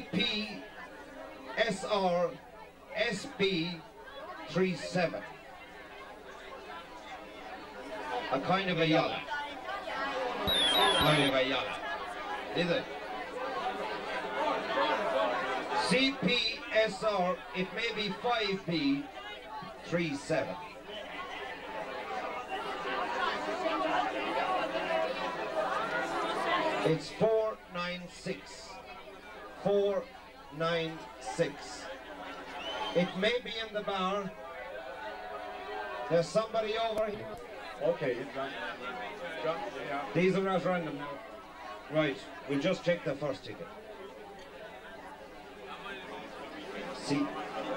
CPSRSB37. A kind of a yalla. Kind of a yalla. Is it? CPSR, it may be 5B37. It's 496. 496. It may be in the bar. There's somebody over here. Okay, John. John, yeah. These are at random now. Right, we'll just check the first ticket. See,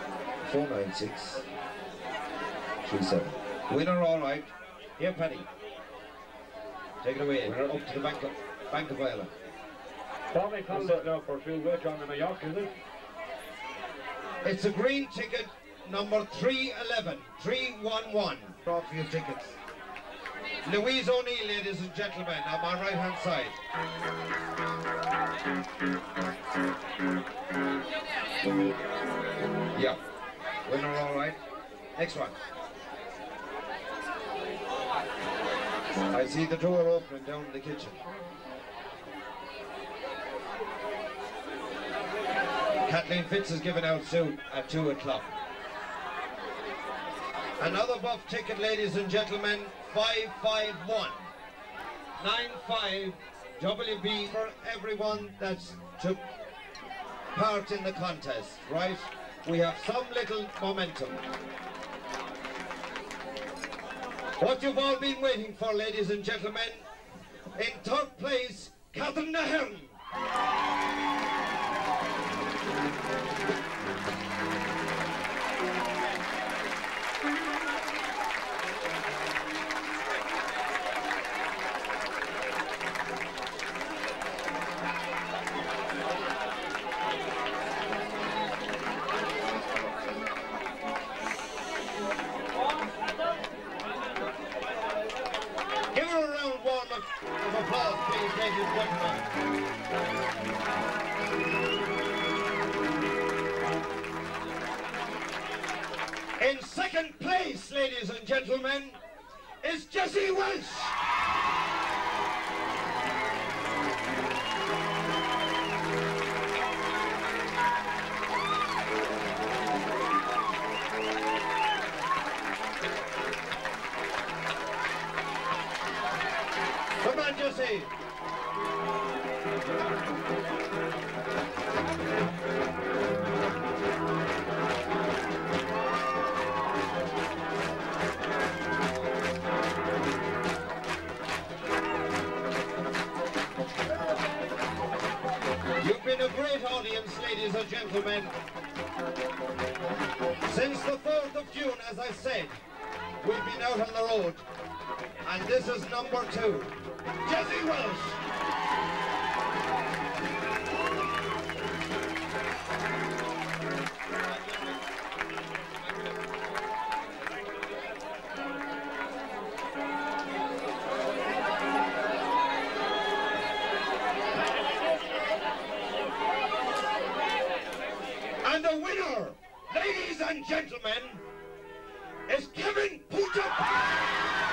49637. Winner, all right. Here, Penny. Take it away. We're up to the Bank of Ireland. Tommy calls it now for Phil Wedge on the York, is it? It's a green ticket, number 311, 311. Draw for your tickets. Louise O'Neill, ladies and gentlemen, on my right-hand side. Yeah, winner, all right. Next one. I see the door opening down in the kitchen. Kathleen Fitz is giving out soon at 2 o'clock. Another buff ticket, ladies and gentlemen, 551 95 WB for everyone that's took part in the contest, right? We have some little momentum. What you've all been waiting for, ladies and gentlemen, in third place, Catherine Ahern. Of applause, please, ladies and gentlemen. In second place, ladies and gentlemen, is Jessie Welsh. Come on, Jessie. You've been a great audience, ladies and gentlemen. Since the 4th of June, as I said, we've been out on the road. And this is number 2. Jesse Welsh. And the winner, ladies and gentlemen, is Kevin Power.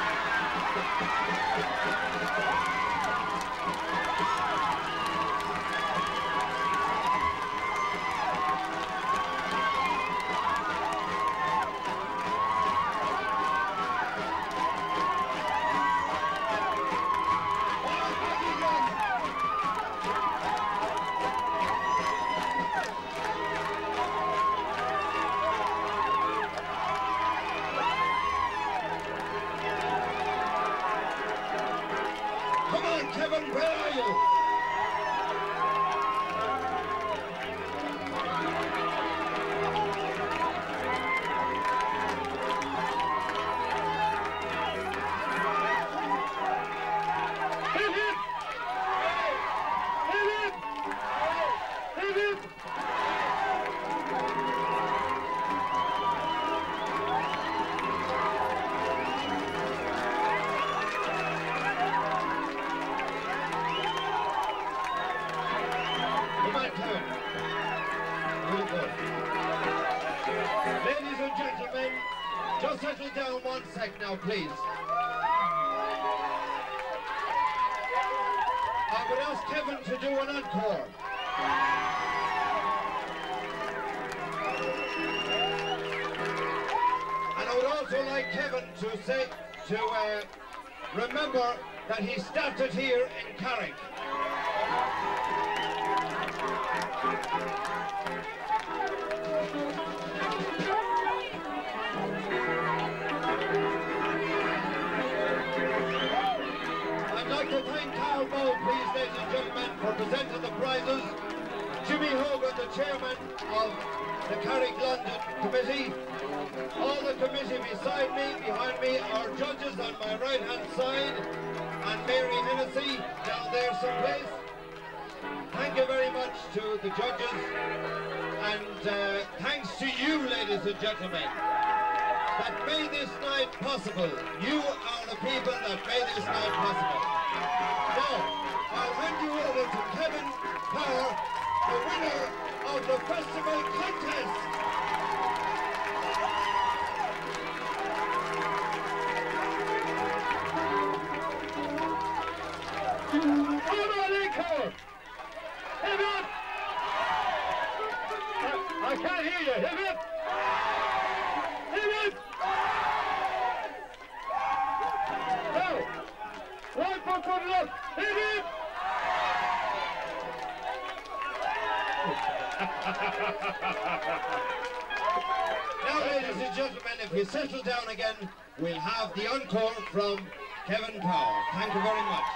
Come on, Kevin, where are you? Ladies and gentlemen, just settle down 1 sec now, please. I would ask Kevin to do an encore. And I would also like Kevin to remember that he started here in Carrick. I'd like to thank Carl Bow, please, ladies and gentlemen, for presenting the prizes. Jimmy Hogan, the chairman of the Carrick London Committee. All the committee beside me, behind me, are judges on my right-hand side, and Mary Hennessy down there someplace. Thank you very much to the judges, and thanks to you, ladies and gentlemen, that made this night possible. You are the people that made this night possible. Now, I'll hand you over to Kevin Power, the winner of the festival contest. I can't hear you. Hit it! Hit it! No! One for good luck. Hit it! Now, ladies and gentlemen, if you settle down again, we'll have the encore from Kevin Power. Thank you very much.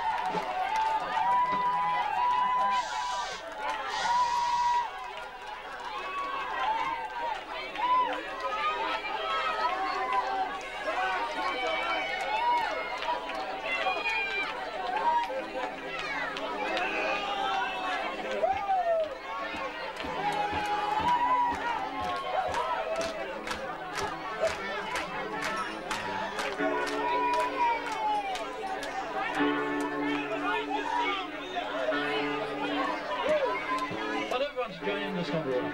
Join this number.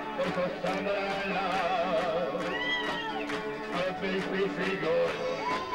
Makes me feel good.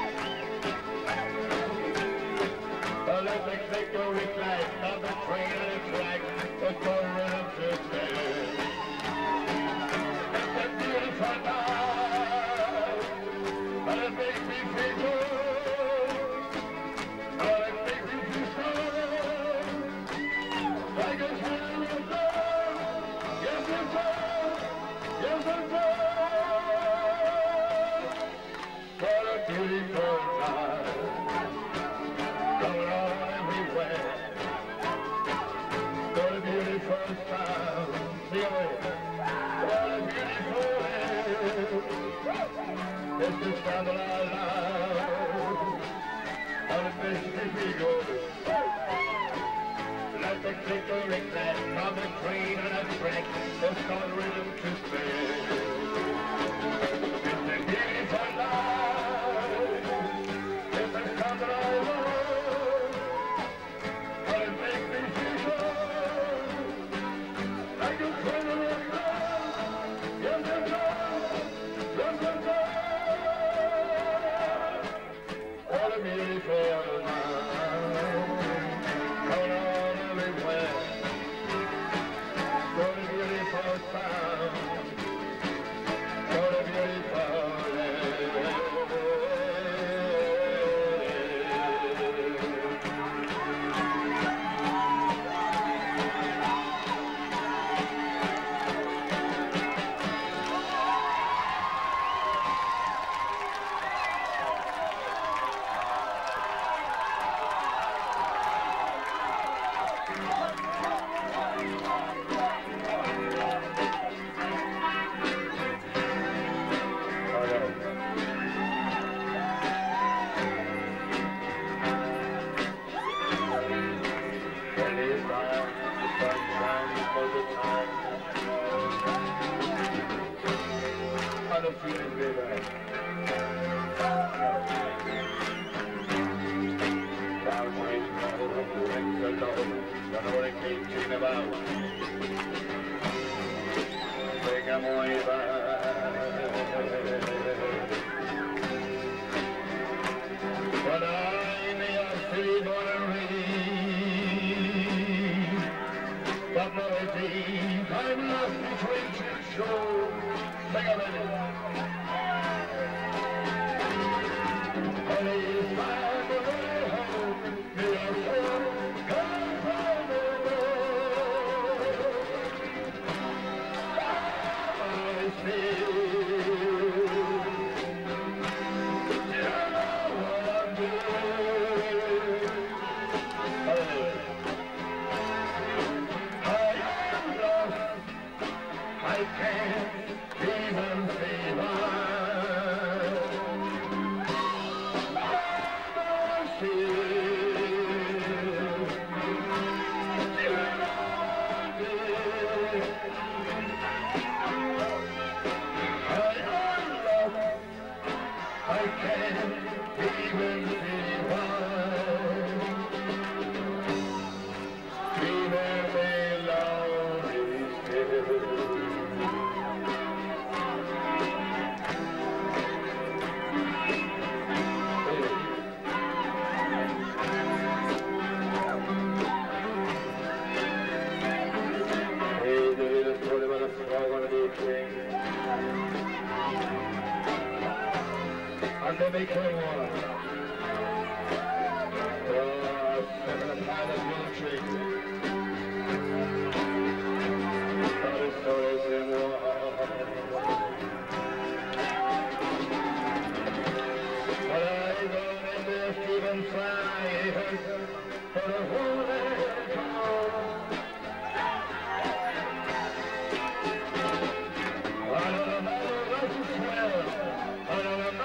It's the stand alive on the Mississippi River. Let the clicker ring that from the train and a track, the sun rhythm to spare. It's the beautiful life, it's the stand alive, and it makes me feel like a train of yes, yes, yes, yes, yes. All the beautiful night, going on everywhere. What a beautiful sound, what a beautiful land. But I'm a city born and raised, but nowadays I'm lost between two shores. Sing a minute. And it's time to go home, dear soul, come from the road. I see. I can't even see why. I can't even see why. Even alone is still. And they make one. Seven upon the military. But it's always in war. But I go in there, Stephen Fry, for the whole land call. I don't know what to swear. I don't know.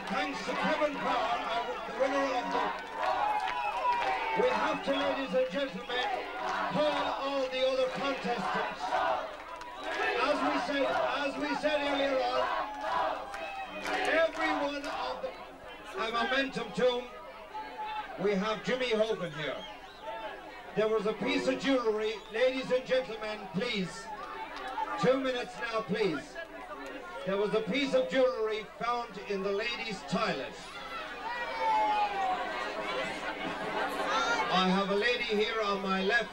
thanks to Kevin Power, the winner of the... We have to, ladies and gentlemen, call all the other contestants. As we said earlier on, every one of the Momentum Tomb, we have Jimmy Hogan here. There was a piece of jewellery, ladies and gentlemen, please. 2 minutes now, please. There was a piece of jewellery found in the ladies' toilet. I have a lady here on my left.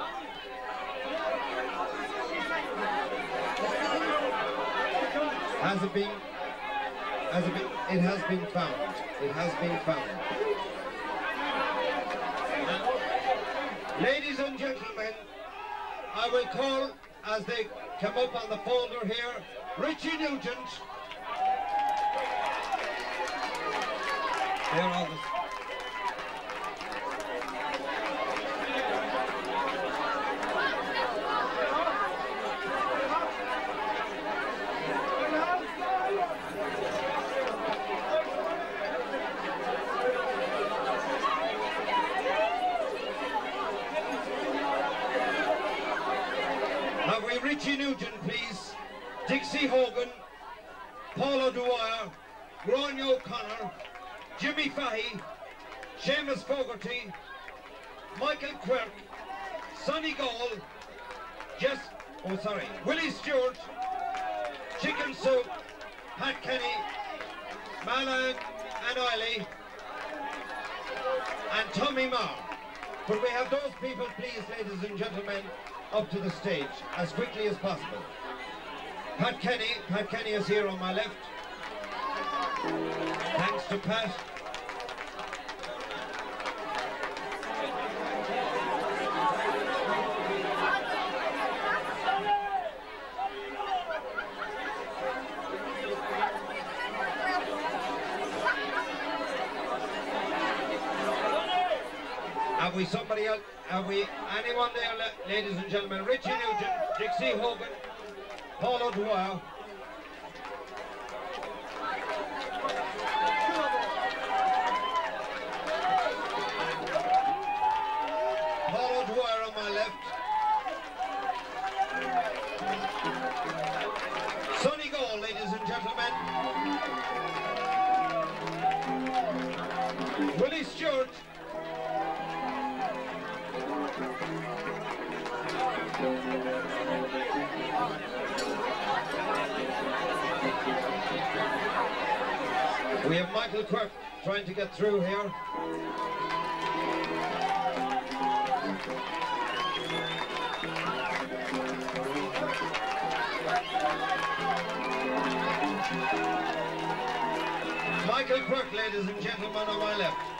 It has been found. It has been found. Ladies and gentlemen, I will call, as they come up on the folder here, Richie Nugent. They're all the... Have we Richie Nugent, please? Dixie Hogan, Paul O'Dwyer, Ron O'Connor, Jimmy Fahey, Seamus Fogarty, Michael Quirk, Sonny Gall, Willie Stewart, Chicken Soup, Pat Kenny, Malan and Eiley, and Tommy Marr. Could we have those people, please, ladies and gentlemen, up to the stage as quickly as possible? Pat Kenny is here on my left. Thanks to Pat. Have we somebody else? Have we anyone there, ladies and gentlemen? Richie Nugent, Dixie Hogan, Paul O'Dwyer. Paul O'Dwyer on my left. Sonny Gall, ladies and gentlemen. Willie Stewart. We have Michael Quirk trying to get through here. Michael Quirk, ladies and gentlemen, on my left.